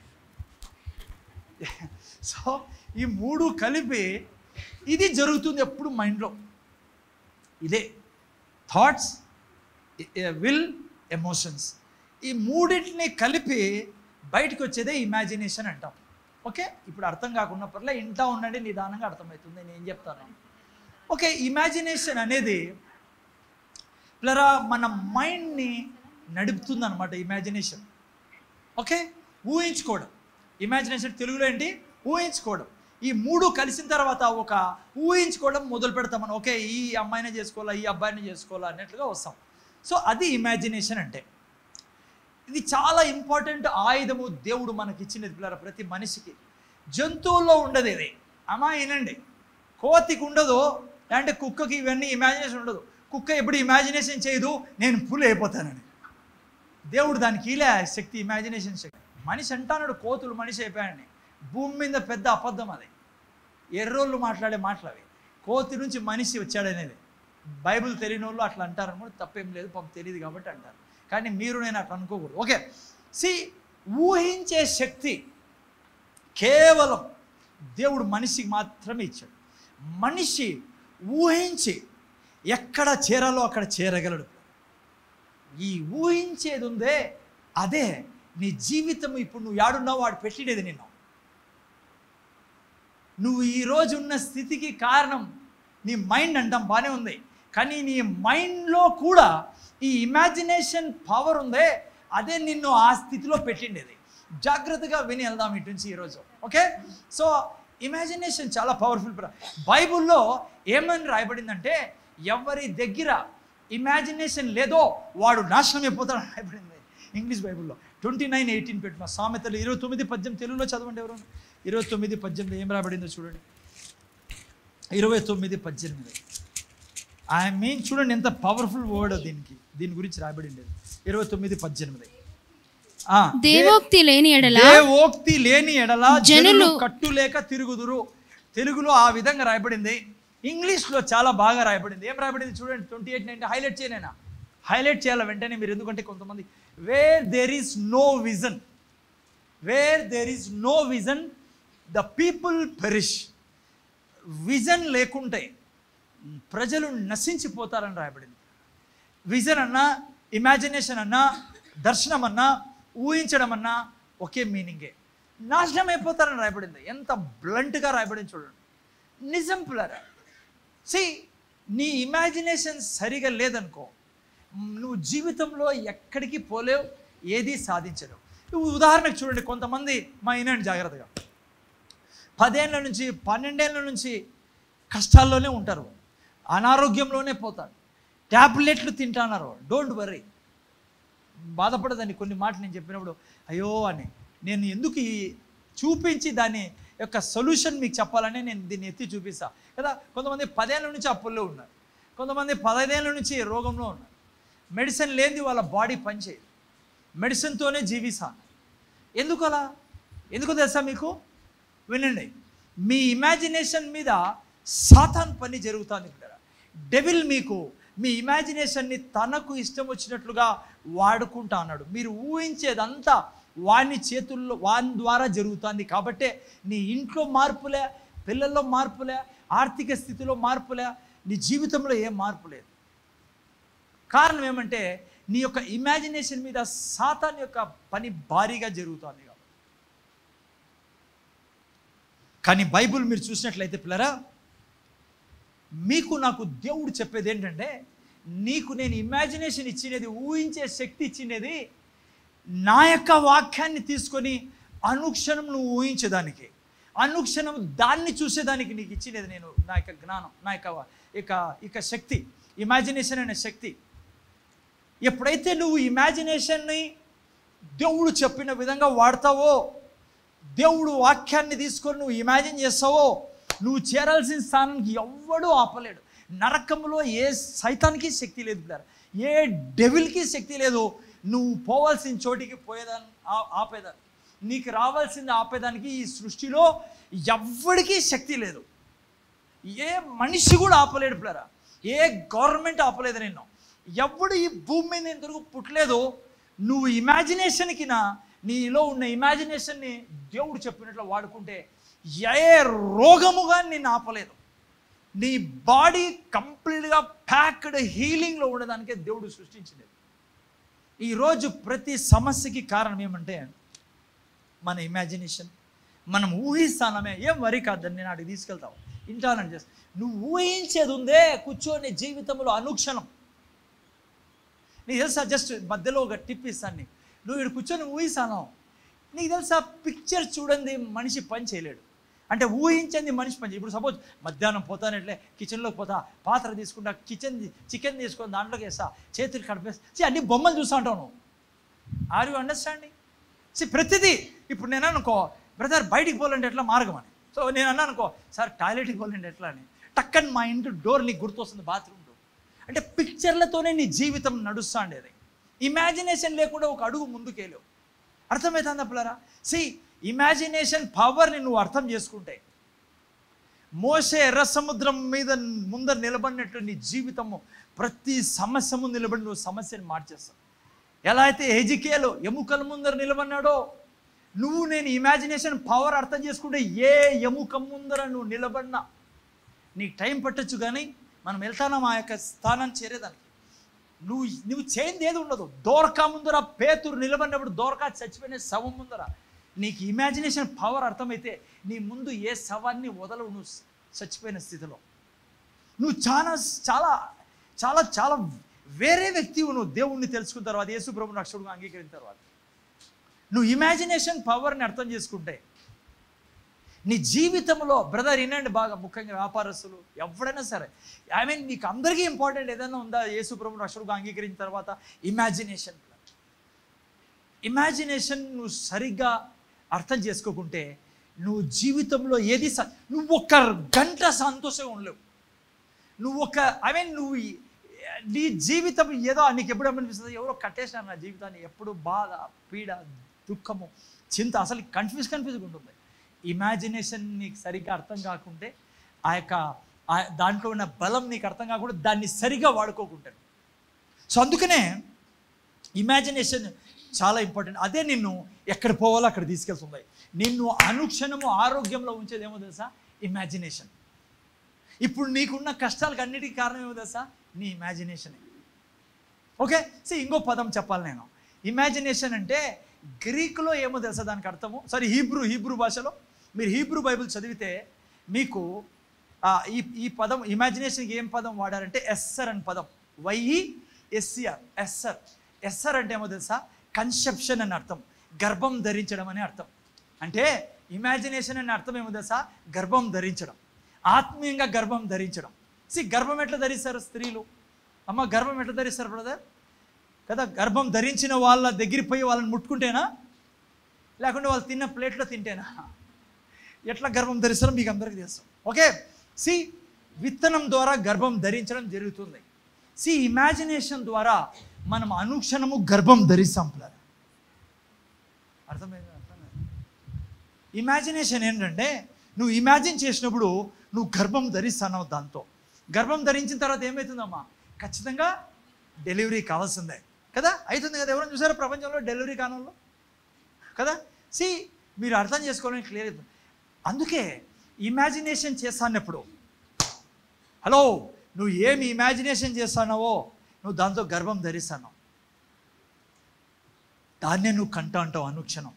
సో ఈ మూడు కలిపి ఇది జరుగుతుంది ఎప్పుడు మైండ్లో. ఇదే థాట్స్, విల్, ఎమోషన్స్. ఈ మూడింటిని కలిపి బయటకు వచ్చేదే ఇమాజినేషన్ అంటాం. ఓకే, ఇప్పుడు అర్థం కాకున్నప్పుడల్లా ఇంటా ఉండండి, నిదానంగా అర్థమవుతుంది నేను ఏం చెప్తాను. ఓకే, ఇమాజినేషన్ అనేది పిల్లరా మన మైండ్ని నడుపుతుంది అనమాట. ఇమాజినేషన్ ఓకే, ఊహించుకోవడం. ఇమాజినేషన్ తెలుగులో ఏంటి? ఊహించుకోవడం. ఈ మూడు కలిసిన తర్వాత ఒక ఊహించుకోవడం మొదలు పెడతాం మనం. ఓకే, ఈ అమ్మాయిని చేసుకోవాలా, ఈ అబ్బాయిని చేసుకోవాలా అన్నట్లుగా వస్తాం. సో అది ఇమాజినేషన్ అంటే. ఇది చాలా ఇంపార్టెంట్ ఆయుధము దేవుడు మనకి ఇచ్చినది పిల్లరా, ప్రతి మనిషికి. జంతువుల్లో ఉండదు ఇది. అమ్మా వినండి, కోతికి ఉండదు, అంటే కుక్కకి ఇవన్నీ ఇమాజినేషన్ ఉండదు. కుక్క ఎప్పుడు ఇమాజినేషన్ చేయదు నేను పులి అయిపోతానని. దేవుడు దానికి ఇలా శక్తి, ఇమాజినేషన్ శక్తి. మనిషి అంటాడు కోతులు మనిషి అయిపోయాడని. భూమి మీద పెద్ద అబద్ధం అది. ఎర్రోళ్ళు మాట్లాడే మాటలు అవి. కోతి నుంచి మనిషి వచ్చాడనేది బైబిల్ తెలియని వాళ్ళు అట్లా అంటారని కూడా తప్పేం లేదు, పాపం తెలియదు కాబట్టి అంటారు. కానీ మీరు నేను అట్లా అనుకోకూడదు. ఓకే, సి ఊహించే శక్తి కేవలం దేవుడు మనిషికి మాత్రమే ఇచ్చాడు. మనిషి ఊహించి ఎక్కడ చేరాలో అక్కడ చేరగలడు. ఈ ఊహించేది ఉందే అదే నీ జీవితం. ఇప్పుడు నువ్వు యాడున్నావు వాడు పెట్టినది నిన్ను. నువ్వు ఈరోజు ఉన్న స్థితికి కారణం నీ మైండ్ అంటాం, బాగానే ఉంది. కానీ నీ మైండ్లో కూడా ఈ ఇమాజినేషన్ పవర్ ఉందే అదే నిన్ను ఆ స్థితిలో పెట్టిండేది. జాగ్రత్తగా విని వెళ్దాం ఇటు నుంచి ఈరోజు. ఓకే, సో ఇమాజినేషన్ చాలా పవర్ఫుల్. బైబుల్లో ఏమని రాయబడిందంటే ఎవరి దగ్గర ఇమాజినేషన్ లేదో వాడు నాశనం అయిపోతాడు రాయబడింది ఇంగ్లీష్ బైబుల్లో. ట్వంటీ నైన్ ఎయిటీన్ పెట్టిన సామెతలు ఇరవై తొమ్మిది పద్దెనిమిది తెలుగులో చదవండి ఎవరు. ఇరవై తొమ్మిది పద్దెనిమిది ఏం రాబడిందో చూడండి. ఇరవై తొమ్మిది పద్దెనిమిది ఐ మీన్ చూడండి ఎంత పవర్ఫుల్ వర్డ్ దీనికి, దీని గురించి రాబడింది. ఇరవై తొమ్మిది పద్దెనిమిది దేవోక్తి లేని ఎడల దేవోక్తి లేని ఎడల జనులు కట్టు లేక తిరుగుదురు. తెలుగులో ఆ విధంగా రాయబడింది. ఇంగ్లీష్లో చాలా బాగా రాయబడింది. ఏం రాయబడింది చూడండి. ట్వంటీ ఎయిట్ నైన్టీ హైలైట్ చేయనైనా హైలైట్ చేయాలి వెంటనే మీరు, ఎందుకంటే కొంతమంది where there is no vision where there is no vision the people perish. Vision లేకుంటే ప్రజలు నశించిపోతారని రాయబడింది. విజన్ అన్నా, ఇమాజినేషన్ అన్నా, దర్శనం అన్నా, ఊహించడం అన్నా ఒకే మీనింగే. నాశనం అయిపోతారని రాయబడింది. ఎంత బ్లంట్గా రాయబడింది చూడండి. నిజం పిల్లరా. సి నీ ఇమాజినేషన్ సరిగా లేదనుకో నువ్వు జీవితంలో ఎక్కడికి పోలేవు, ఏది సాధించలేవు. ఉదాహరణకు చూడండి, కొంతమంది మా వినండి జాగ్రత్తగా, పదేళ్ళ నుంచి పన్నెండేళ్ళ నుంచి కష్టాల్లోనే ఉంటారు, అనారోగ్యంలోనే పోతారు, ట్యాబ్లెట్లు తింటున్నారు. డోంట్ వర్రీ, బాధపడదని కొన్ని మాటలు నేను చెప్పినప్పుడు అయ్యో అని నేను ఎందుకు ఈ చూపించి దాని యొక్క సొల్యూషన్ మీకు చెప్పాలని నేను దీన్ని ఎత్తి చూపిస్తా కదా. కొంతమంది పదేళ్ళ నుంచి అప్పుల్లో ఉన్నారు, కొంతమంది పదహైదేళ్ళ నుంచి రోగంలో ఉన్నారు. మెడిసిన్ లేనిది వాళ్ళ బాడీ పనిచేయదు, మెడిసిన్తోనే జీవిస్తాను. ఎందుకు అలా? ఎందుకు తెలుసా మీకు? వినండి, మీ ఇమాజినేషన్ మీద సాతాన్ పని జరుగుతుంది ఇక్కడ. డెవిల్ మీకు మీ ఇమాజినేషన్ని తనకు ఇష్టం వచ్చినట్లుగా వాడుకుంటా అన్నాడు. మీరు ఊహించేదంతా వాని చేతుల్లో వాని ద్వారా జరుగుతుంది. కాబట్టే నీ ఇంట్లో మార్పులే, పిల్లల్లో మార్పులే, ఆర్థిక స్థితిలో మార్పులే, నీ జీవితంలో ఏం మార్పు లేదు. కారణం ఏమంటే నీ యొక్క ఇమాజినేషన్ మీద సాతాన్ యొక్క పని భారీగా జరుగుతుంది. కాబట్టి కానీ బైబుల్ మీరు చూసినట్లయితే పిల్లరా, మీకు నాకు దేవుడు చెప్పేది ఏంటంటే నీకు నేను ఇమాజినేషన్ ఇచ్చినది, ఊహించే శక్తి ఇచ్చినది నా యొక్క వాక్యాన్ని తీసుకొని అనుక్షణం నువ్వు ఊహించేదానికి, అనుక్షణం దాన్ని చూసేదానికి నీకు ఇచ్చినది నేను, నా యొక్క జ్ఞానం, నా యొక్క ఇక ఇక శక్తి, ఇమాజినేషన్ అనే శక్తి. ఎప్పుడైతే నువ్వు ఇమాజినేషన్ని దేవుడు చెప్పిన విధంగా వాడతావో, దేవుడు వాక్యాన్ని తీసుకొని నువ్వు ఇమాజిన్ చేస్తావో, నువ్వు చేరాల్సిన స్థానానికి ఎవ్వడూ ఆపలేడు. నరకంలో ఏ సైతానికి శక్తి లేదు పిల్లలు, ఏ డెవిల్కి శక్తి లేదు. నువ్వు పోవాల్సిన చోటికి పోయేదాన్ని ఆపేదాన్ని, నీకు రావాల్సింది ఆపేదానికి ఈ సృష్టిలో ఎవ్వడికి శక్తి లేదు. ఏ మనిషి కూడా ఆపలేడు పిల్లరా, ఏ గవర్నమెంట్ ఆపలేదు నిన్ను. ఎవడు ఈ భూమి మీద ఇంతవరకు పుట్టలేదు. నువ్వు ఇమాజినేషన్కి నా నీలో ఉన్న ఇమాజినేషన్ని దేవుడు చెప్పినట్లు వాడుకుంటే ఏ రోగముగా నిన్ను ఆపలేదు. నీ బాడీ కంప్లీట్గా ప్యాక్డ్ హీలింగ్లో ఉండడానికే దేవుడు సృష్టించింది. ఈరోజు ప్రతి సమస్యకి కారణం ఏమంటే మన ఇమాజినేషన్. మనం ఊహిస్తానమే. ఏం వరి కాదని నేను అడిగి తీసుకెళ్తావు ఇంటానని చేస్తా. నువ్వు ఊహించేది ఉందే కూర్చొని జీవితంలో అనుక్షణం. నీకు తెలుసా, జస్ట్ మధ్యలో ఒక టిప్ ఇస్తాను నీకు. నువ్వు ఇక్కడ కూర్చొని ఊహిస్తాను, నీకు తెలుసా పిక్చర్ చూడండి మనిషి పని చేయలేడు. అంటే ఊహించింది మనిషి పని. ఇప్పుడు సపోజ్ మధ్యాహ్నం పోతానట్లే కిచెన్లోకి పోతా, పాత్ర తీసుకుంటా, కిచెన్ చికెన్ తీసుకొని దాంట్లోకి వేస్తా, చేతులు కడిపేస్తా, అన్ని బొమ్మలు చూస్తూ ఉంటావు నువ్వు. Are you understanding? సి ప్రతిదీ ఇప్పుడు నేను అనుకో బ్రదర్ బయటికి పోవాలంటే ఎట్లా మార్గం అని. సో నేను అన్నా అనుకో సార్ టాయిలెట్కి పోవాలంటే ఎట్లా అని, టక్కని మా ఇంటి డోర్ నీకు గుర్తొస్తుంది బాత్రూమ్ డోర్. అంటే పిక్చర్లతోనే నీ జీవితం నడుస్తూ ఉండేది. ఇమాజినేషన్ లేకుండా ఒక అడుగు ముందుకేలేవు. అర్థమవుతుందా పిల్లరా? సి ఇమాజినేషన్ పవర్ని నువ్వు అర్థం చేసుకుంటే మోసే ఎర్ర సముద్రం మీద ముందర నిలబడినట్లు నీ జీవితము ప్రతి సమస్య ముందు నిలబడి నువ్వు సమస్యను మార్చేస్తావు. ఎలా అయితే హెజికేలు ఎముకల ముందర నిలబడినాడో, నువ్వు నేను ఇమాజినేషన్ పవర్ అర్థం చేసుకుంటే ఏ ఎముక ముందర నువ్వు నిలబడినా నీకు టైం పట్టచ్చు, కానీ మనం వెళ్తాం ఆ యొక్క స్థానాన్ని చేరేదానికి. నువ్వు నువ్వు చేయింది ఏది ఉండదు. దోరకా ముందర పేతురు నిలబడినప్పుడు దోరకా చచ్చిపోయిన శవం ముందర నీకు ఇమాజినేషన్ పవర్ అర్థమైతే నీ ముందు ఏ శవాన్ని వదలవు. నువ్వు చచ్చిపోయిన స్థితిలో నువ్వు చాలా చాలా చాలా చాలా వేరే వ్యక్తివు. నువ్వు దేవుణ్ణి తెలుసుకున్న తర్వాత, యేసు ప్రభువుని రక్షకుడుగా అంగీకరించిన తర్వాత నువ్వు ఇమాజినేషన్ పవర్ని అర్థం చేసుకుంటే నీ జీవితంలో బ్రదర్ వినండి బాగా, ముఖ్యంగా వ్యాపారస్తులు ఎవడైనా సరే, ఐ మీన్ మీకు అందరికీ ఇంపార్టెంట్ ఏదైనా ఉందా యేసు ప్రభువుని రక్షకుడుగా అంగీకరించిన తర్వాత? ఇమాజినేషన్. ఇమాజినేషన్ నువ్వు సరిగ్గా అర్థం చేసుకోకుంటే నువ్వు జీవితంలో ఏది నువ్వు ఒక్క గంట సంతోషంగా ఉండలేవు. నువ్వు ఒక ఐ మీన్ నువ్వు నీ జీవితం ఏదో నీకు ఎప్పుడు అనిపిస్తుంది, ఎవరో కట్టేసినారు నా జీవితాన్ని, ఎప్పుడు బాధ, పీడ, దుఃఖము, చింత, అసలు కన్ఫ్యూజ్ కన్ఫ్యూజ్గా ఉంటుంది. ఇమాజినేషన్ నీకు సరిగ్గా అర్థం కాకుంటే, ఆ యొక్క దాంట్లో ఉన్న బలం నీకు అర్థం కాకుండా దాన్ని సరిగ్గా వాడుకోకుంటాను. సో అందుకనే ఇమాజినేషన్ చాలా ఇంపార్టెంట్. అదే నిన్ను ఎక్కడ పోవాలో అక్కడ తీసుకెళ్తుంది. నిన్ను అనుక్షణము ఆరోగ్యంలో ఉంచేది ఏమో తెలుసా? ఇమాజినేషన్. ఇప్పుడు నీకున్న కష్టాలకు అన్నిటికీ కారణం ఏమో తెలుసా? నీ ఇమాజినేషనే. ఓకే, సో ఇంకో పదం చెప్పాలి నేను. ఇమాజినేషన్ అంటే గ్రీకులో ఏమో తెలుసా దానికి అర్థము? సారీ హీబ్రూ హీబ్రూ భాషలో మీరు హీబ్రూ బైబిల్ చదివితే మీకు ఈ ఈ పదం ఇమాజినేషన్కి ఏం పదం వాడారంటే ఎస్సర్ అని పదం. వైఈ ఎస్సిఆర్ ఎస్సర్. ఎస్సర్ అంటే ఏమో తెలుసా? కన్సెప్షన్ అని అర్థం, గర్భం ధరించడం అనే అర్థం. అంటే ఇమాజినేషన్ అనే అర్థం ఏమో తెలుసా? గర్భం ధరించడం, ఆత్మీయంగా గర్భం ధరించడం. సి గర్భం ఎట్లా ధరిస్తారు స్త్రీలు? అమ్మ గర్భం ఎట్లా ధరిస్తారు బ్రదర్? కదా, గర్భం ధరించిన వాళ్ళ దగ్గరికి పోయి వాళ్ళని ముట్టుకుంటేనా, లేకుంటే వాళ్ళు తిన్న ప్లేట్లో తింటేనా? ఎట్లా గర్భం ధరిస్తారో మీకు అందరికీ తెలుసు. ఓకే, సి విత్తనం ద్వారా గర్భం ధరించడం జరుగుతుంది. సి ఇమాజినేషన్ ద్వారా మనం అనుక్షణము గర్భం ధరిస్తాం పిల్లలు. అర్థమైంది? అర్థమైంది. ఇమాజినేషన్ ఏంటంటే నువ్వు ఇమాజిన్ చేసినప్పుడు నువ్వు గర్భం ధరిస్తున్నావు. దాంతో గర్భం ధరించిన తర్వాత ఏమవుతుందమ్మా? ఖచ్చితంగా డెలివరీ కావాల్సిందే కదా, అవుతుంది కదా. ఎవరైనా చూసారా ప్రపంచంలో డెలివరీ కానంలో? కదా. సి మీరు అర్థం చేసుకోవాలని క్లియర్ అవుతుంది. అందుకే ఇమాజినేషన్ చేస్తానప్పుడు, హలో నువ్వు ఏమి ఇమాజినేషన్ చేస్తున్నావో నువ్వు దాంతో గర్భం ధరిస్తున్నావు. దాన్నే నువ్వు కంట అంటావు అనుక్షణం.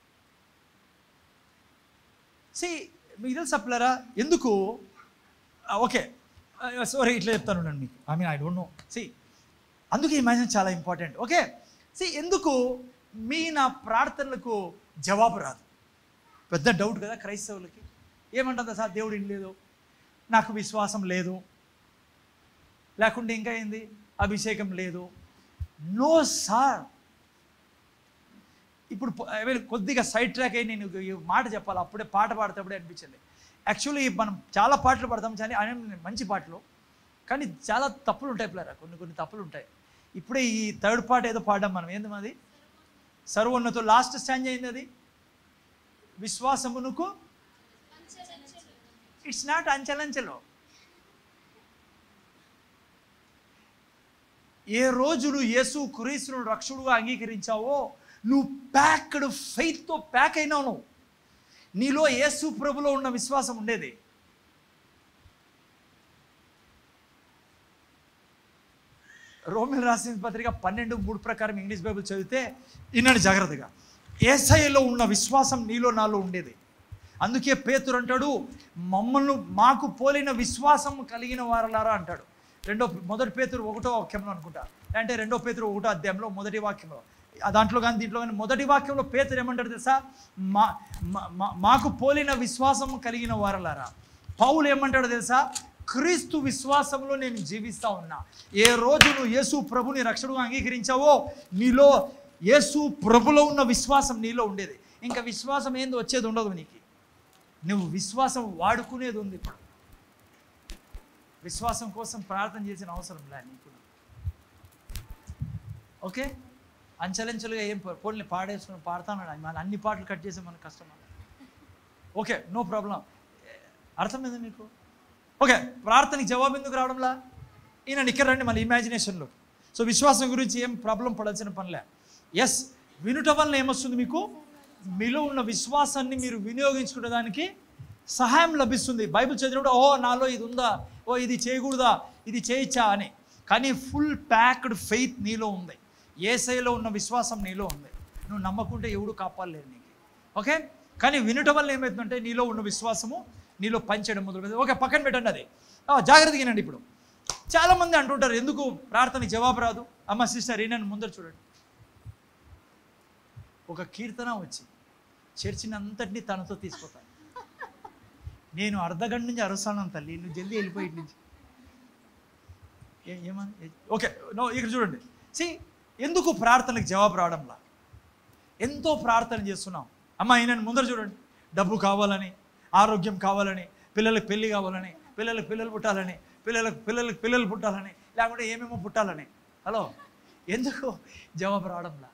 సి మీకు తెలుసు చెప్పలేరా ఎందుకు? ఓకే సారీ ఇట్లా చెప్తాను నేను మీకు. I mean I don't know. See అందుకే ఇమాజినేషన్ చాలా ఇంపార్టెంట్. ఓకే, సి ఎందుకు మీ నా ప్రార్థనలకు జవాబు రాదు? పెద్ద డౌట్ కదా క్రైస్తవులకి. ఏమంటుందా సార్ దేవుడు ఏం లేదు, నాకు విశ్వాసం లేదు, లేకుంటే ఇంకా ఏంది అభిషేకం లేదు. No sir. ఇప్పుడు కొద్దిగా సైడ్ ట్రాక్ అయ్యి నేను ఈ మాట చెప్పాలి. అప్పుడే పాట పాడేటప్పుడే అనిపించింది. యాక్చువల్లీ మనం చాలా పాటలు పాడతాం, కానీ మంచి పాటలు, కానీ చాలా తప్పులు ఉంటాయి పిల్లరా, కొన్ని కొన్ని తప్పులు ఉంటాయి. ఇప్పుడే ఈ థర్డ్ పార్ట్ ఏదో పాడాం మనం, ఏంది మాది సర్వోన్నతో లాస్ట్ స్టాంజ్ అయింది అది విశ్వాసమునకు. It's not అంచెలంచెలో. ఏ రోజు నువ్వు యేసు క్రీస్తును రక్షకుడుగా అంగీకరించావో నువ్వు ప్యాక్డ్ ఫెయిత్తో ప్యాక్ అయినావు. నువ్వు నీలో యేసు ప్రభులో ఉన్న విశ్వాసం ఉండేది. రోమిల్ రాసిన పత్రిక పన్నెండు మూడు ప్రకారం ఇంగ్లీష్ బైబిల్ చదివితే వినండి జాగ్రత్తగా. యేసయ్యలో ఉన్న విశ్వాసం నీలో నాలో ఉండేది. అందుకే పేతురు అంటాడు, మమ్మల్ని మాకు పోలిన విశ్వాసం కలిగిన వారలారా అంటాడు. రెండో మొదటి పేతురు ఒకటో వాక్యంలో అనుకుంటా, అంటే రెండో పేతురు ఒకటో అధ్యాయంలో మొదటి వాక్యంలో, దాంట్లో కానీ దీంట్లో కానీ మొదటి వాక్యంలో పేతురు ఏమంటాడు తెలుసా? మా మాకు పోలిన విశ్వాసం కలిగిన వారలారా. పౌలు ఏమంటాడు తెలుసా? క్రీస్తు విశ్వాసంలో నేను జీవిస్తూ ఉన్నా. ఏ రోజు నువ్వు యేసు ప్రభుని రక్షణగా అంగీకరించావో నీలో యేసు ప్రభులో ఉన్న విశ్వాసం నీలో ఉండేది. ఇంకా విశ్వాసం ఏంది వచ్చేది ఉండదు నీకు. నువ్వు విశ్వాసం వాడుకునేది ఉంది. ఇప్పుడు విశ్వాసం కోసం ప్రార్థన చేసిన అవసరం లే నీకు. ఓకే, అంచెలంచెలుగా ఏం పోల్ని పాడేసుకుని పాడుతున్నాడు. మన అన్ని పాటలు కట్ చేసి మనకు కష్టం. Okay, no problem. అర్థమైందా మీకు? ఓకే, ప్రార్థనకి జవాబు ఎందుకు రావడంలా? ఈయన ఇక్కడ రండి మళ్ళీ ఇమాజినేషన్లో. సో విశ్వాసం గురించి ఏం ప్రాబ్లం పడాల్సిన పనిలే. ఎస్, వినుట వల్ల ఏమొస్తుంది మీకు? మీలో ఉన్న విశ్వాసాన్ని మీరు వినియోగించుకునే దానికి సహాయం లభిస్తుంది. బైబిల్ చదివినప్పుడు ఓ నాలో ఇది ఉందా, ఓ ఇది చేయకూడదా, ఇది చేయొచ్చా అని. కానీ ఫుల్ ప్యాక్డ్ ఫెయిత్ నీలో ఉంది. యేసయ్యలో ఉన్న విశ్వాసం నీలో ఉంది. నువ్వు నమ్మకుంటే ఎవడు కాపాడలేరు నీకు. ఓకే, కానీ వినుట వల్ల ఏమవుతుందంటే నీలో ఉన్న విశ్వాసము నీలో పనిచేయడం మొదలు పెడుతుంది. ఓకే, పక్కన పెట్టండి అది. జాగ్రత్తగా వినండి. ఇప్పుడు చాలామంది అంటుంటారు, ఎందుకు ప్రార్థనకి జవాబు రాదు? అమ్మ సిస్టర్ ఈయనని ముందర చూడండి. ఒక కీర్తన వచ్చి చర్చిని అంతటినీ తనతో తీసుకుపోతాను. నేను అర్ధగంట నుంచి అరుస్తాను తల్లి, నువ్వు జల్దీ వెళ్ళిపోయి నుంచి ఏమని. ఓకే, నో, ఇక్కడ చూడండి. సి, ఎందుకు ప్రార్థనకి జవాబు రావడంలా? ఎంతో ప్రార్థన చేస్తున్నాం. అమ్మ ఈయనని ముందర చూడండి. డబ్బు కావాలని, ఆరోగ్యం కావాలని, పిల్లలకు పెళ్ళి కావాలని, పిల్లలకు పిల్లలు పుట్టాలని, పిల్లలకు పిల్లలకు పిల్లలు పుట్టాలని, లేకుంటే ఏమేమో పుట్టాలని. హలో, ఎందుకు జవాబు రావడంలా?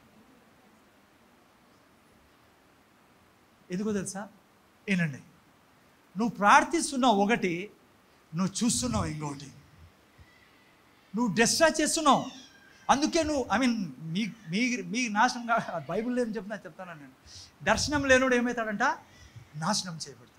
ఎందుకో తెలుసా? ఏనండి, నువ్వు ప్రార్థిస్తున్నావు ఒకటి, నువ్వు చూస్తున్నావు ఇంకొకటి. నువ్వు డిస్ట్రా చేస్తున్నావు. అందుకే నువ్వు ఐ మీన్ మీ మీ మీ నాశనం. బైబిల్లో ఏం చెప్తున్నా చెప్తాను నేను. దర్శనం లేనుడు ఏమవుతాడంట? నాశనం చేయబడతాడు.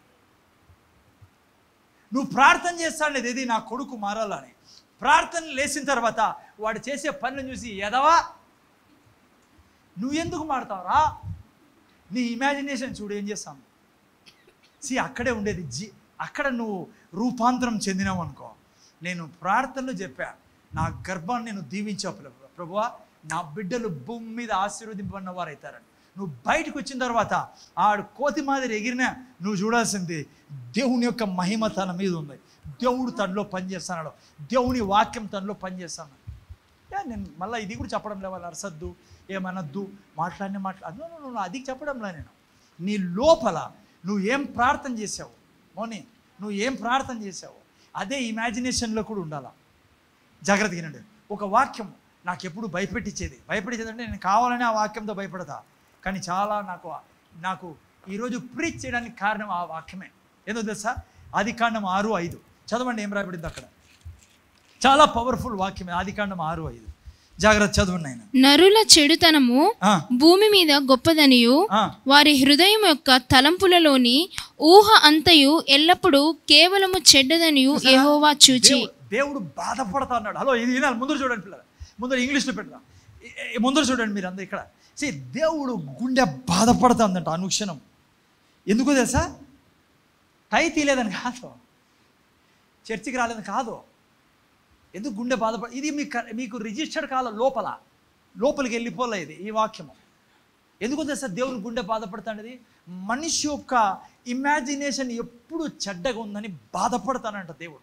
నువ్వు ప్రార్థన చేస్తానేది ఏది? నా కొడుకు మారాలని. ప్రార్థన లేచిన తర్వాత వాడు చేసే పనులను చూసి ఎదవా నువ్వు ఎందుకు మారుతావురా? నీ ఇమాజినేషన్ చూడు ఏం చేస్తాను. సి, అక్కడే ఉండేది జీ అక్కడ నువ్వు రూపాంతరం చెందినావు అనుకో. నేను ప్రార్థనలో చెప్పా, నా గర్భాన్ని నేను దీవించావు ప్రభు ప్రభువా, నా బిడ్డలు భూమి మీద ఆశీర్వదింపబడిన వారు అవుతారని. నువ్వు బయటకు వచ్చిన తర్వాత ఆడు కోతి మాదిరి ఎగిరినా నువ్వు చూడాల్సింది దేవుని యొక్క మహిమ తన మీద ఉంది. దేవుడు తనలో పనిచేస్తున్నాడు. దేవుని వాక్యం తనలో పనిచేస్తున్నాడు. నేను మళ్ళీ ఇది కూడా చెప్పడం లే, వాళ్ళు అరసద్దు, ఏమనద్దు, మాట్లాడిన మాట్లాడు నువ్వు అది చెప్పడంలా. నేను నీ లోపల నువ్వు ఏం ప్రార్థన చేసావు మోని, నువ్వు ఏం ప్రార్థన చేసావు అదే ఇమాజినేషన్లో కూడా ఉండాలా. జాగ్రత్తగా వినండి. ఒక వాక్యం నాకు ఎప్పుడు భయపెట్టించేది. భయపెట్టించేది అంటే నేను కావాలని ఆ వాక్యంతో భయపడతా. కానీ చాలా నాకు నాకు ఈరోజు ప్రీచ్ చేయడానికి కారణం ఆ వాక్యమే. ఏదో తెలుసా? ఆదికాండం ఆరు ఐదు చదవండి. ఏం రాయబడింది అక్కడ? చాలా పవర్ఫుల్ వాక్యమే. ఆదికాండం ఆరు ఐదు జాగ్రత్త చదవండి. ఆయన నరుల చెడుతనము భూమి మీద గొప్పదనియు వారి హృదయం యొక్క తలంపులలోని ఊహ అంతయు ఎల్లప్పుడూ కేవలము చెడ్డదనియు యెహోవా చూచి. దేవుడు బాధపడతా అన్నాడు. హలో, ఇది వినాలి. ముందర చూడండి పిల్లలు, ముందర ఇంగ్లీష్లో పెట్టరా, ముందర చూడండి మీరు అందరూ ఇక్కడ. సే, దేవుడు గుండె బాధపడుతుందంట అనుక్షణం. ఎందుకో తెలుసా? టై తీయలేదని కాదు, చర్చికి రాలేదని కాదు. ఎందుకు గుండె బాధపడ ఇది మీకు మీకు రిజిస్టర్డ్ కాల లోపల లోపలికి వెళ్ళిపోలే ఇది ఈ వాక్యము. ఎందుకు తెలుసా దేవుని గుండె బాధపడుతాడది? మనిషి యొక్క ఇమాజినేషన్ ఎప్పుడు చెడ్డగా ఉందని బాధపడతానంట దేవుడు.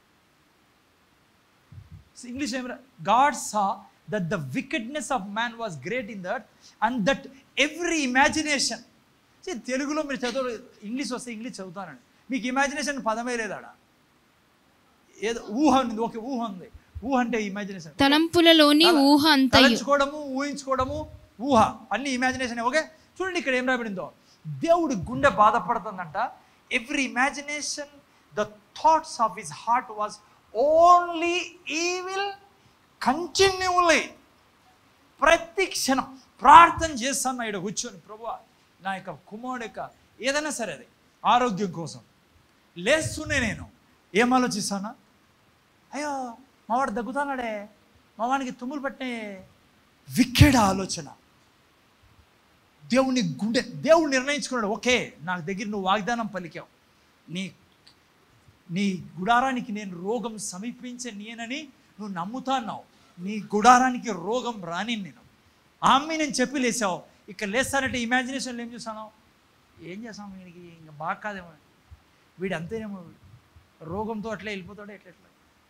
ఇంగ్లీష్ ఏమరా? God saw that the wickedness of man was great in that and that every imagination. తెలుగులో మీరు చదువు, ఇంగ్లీష్ వస్తే ఇంగ్లీష్ చదువుతానండి. మీకు ఇమాజినేషన్ పదమే లేదాడా? ఏదో ఊహ ఉంది. ఓకే, ఊహ ఉంది. ఊహ అంటే ఇమాజినేషన్, తలంపులలోని ఊహ అంతా, తలంచుకోవడము, ఊహించుకోవడము, ఊహ అన్ని ఇమాజినేషన్. ఓకే, చూడండి ఇక్కడ ఏం రాబడిందో. దేవుడి గుండె బాధపడుతుందంట. Every imagination the thoughts of his heart was only evil continuously. ప్రతి క్షణం ప్రార్థన చేస్తాను ఇక్కడ కూర్చొని, ప్రభువా నా యొక్క కుమారుడు యొక్క ఏదైనా సరే అది ఆరోగ్యం కోసం లేస్తూనే నేను ఏం ఆలోచిస్తానా? అయ్యో మావాడు దగ్గుతానాడే, మా వానికి తుమ్ములు పట్టే విక్కెడ ఆలోచన. దేవుని గుండె దేవుడు నిర్ణయించుకున్నాడు, ఓకే నాకు దగ్గర నువ్వు వాగ్దానం పలికావు, నీ నీ గుడారానికి నేను రోగం సమీపించే నేనని నువ్వు నమ్ముతాన్నావు, నీ గుడారానికి రోగం రాని నేను ఆమె నేను చెప్పి లేసావు. ఇక్కడ లేస్తానంటే ఇమాజినేషన్లో ఏం చూసాను, ఏం చేస్తాం వీడికి ఇంకా బాగా కాదేమో, వీడు అంతేనేమో రోగంతో అట్లా వెళ్ళిపోతాడు ఎట్లా ఎట్లా.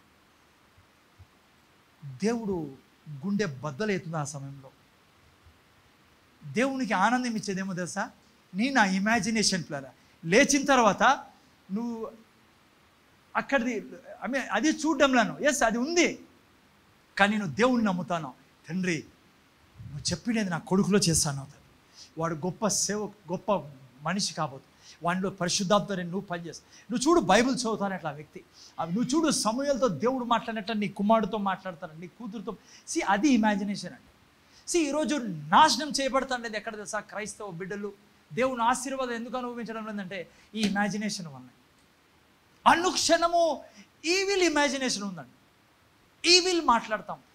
దేవుడు గుండె బద్దలవుతుంది ఆ సమయంలో. దేవునికి ఆనందం ఇచ్చేదేమో తెలుసా, నీ నా ఇమాజినేషన్ ప్లాన్. లేచిన తర్వాత నువ్వు అక్కడిది ఐ మీన్ అది చూడడంలాను, ఎస్ అది ఉంది, కానీ నువ్వు దేవుణ్ణి నమ్ముతాను. తండ్రి నువ్వు చెప్పినది నా కొడుకులో చేస్తాను, వాడు గొప్ప సేవ గొప్ప మనిషి కాబోతు, వాడిలో పరిశుద్ధాత్మని నువ్వు పనిచేస్తావు. నువ్వు చూడు బైబిల్ చదువుతాను అట్లా వ్యక్తి, నువ్వు చూడు సమూయేలుతో దేవుడు మాట్లాడినట్టు నీ కుమారుడితో మాట్లాడతాను, నీ కూతురుతో. సి అది ఇమాజినేషన్ అండి. సి ఈరోజు నాశనం చేయబడుతుండేది ఎక్కడ తెలుసా, క్రైస్తవ బిడ్డలు దేవుని ఆశీర్వాదం ఎందుకు అనుభవించడం లేదంటే ఈ ఇమాజినేషన్ వల్ల. అనుక్షణము ఈవిల్ ఇమాజినేషన్ ఉందండి, ఈవిల్ మాట్లాడతాం.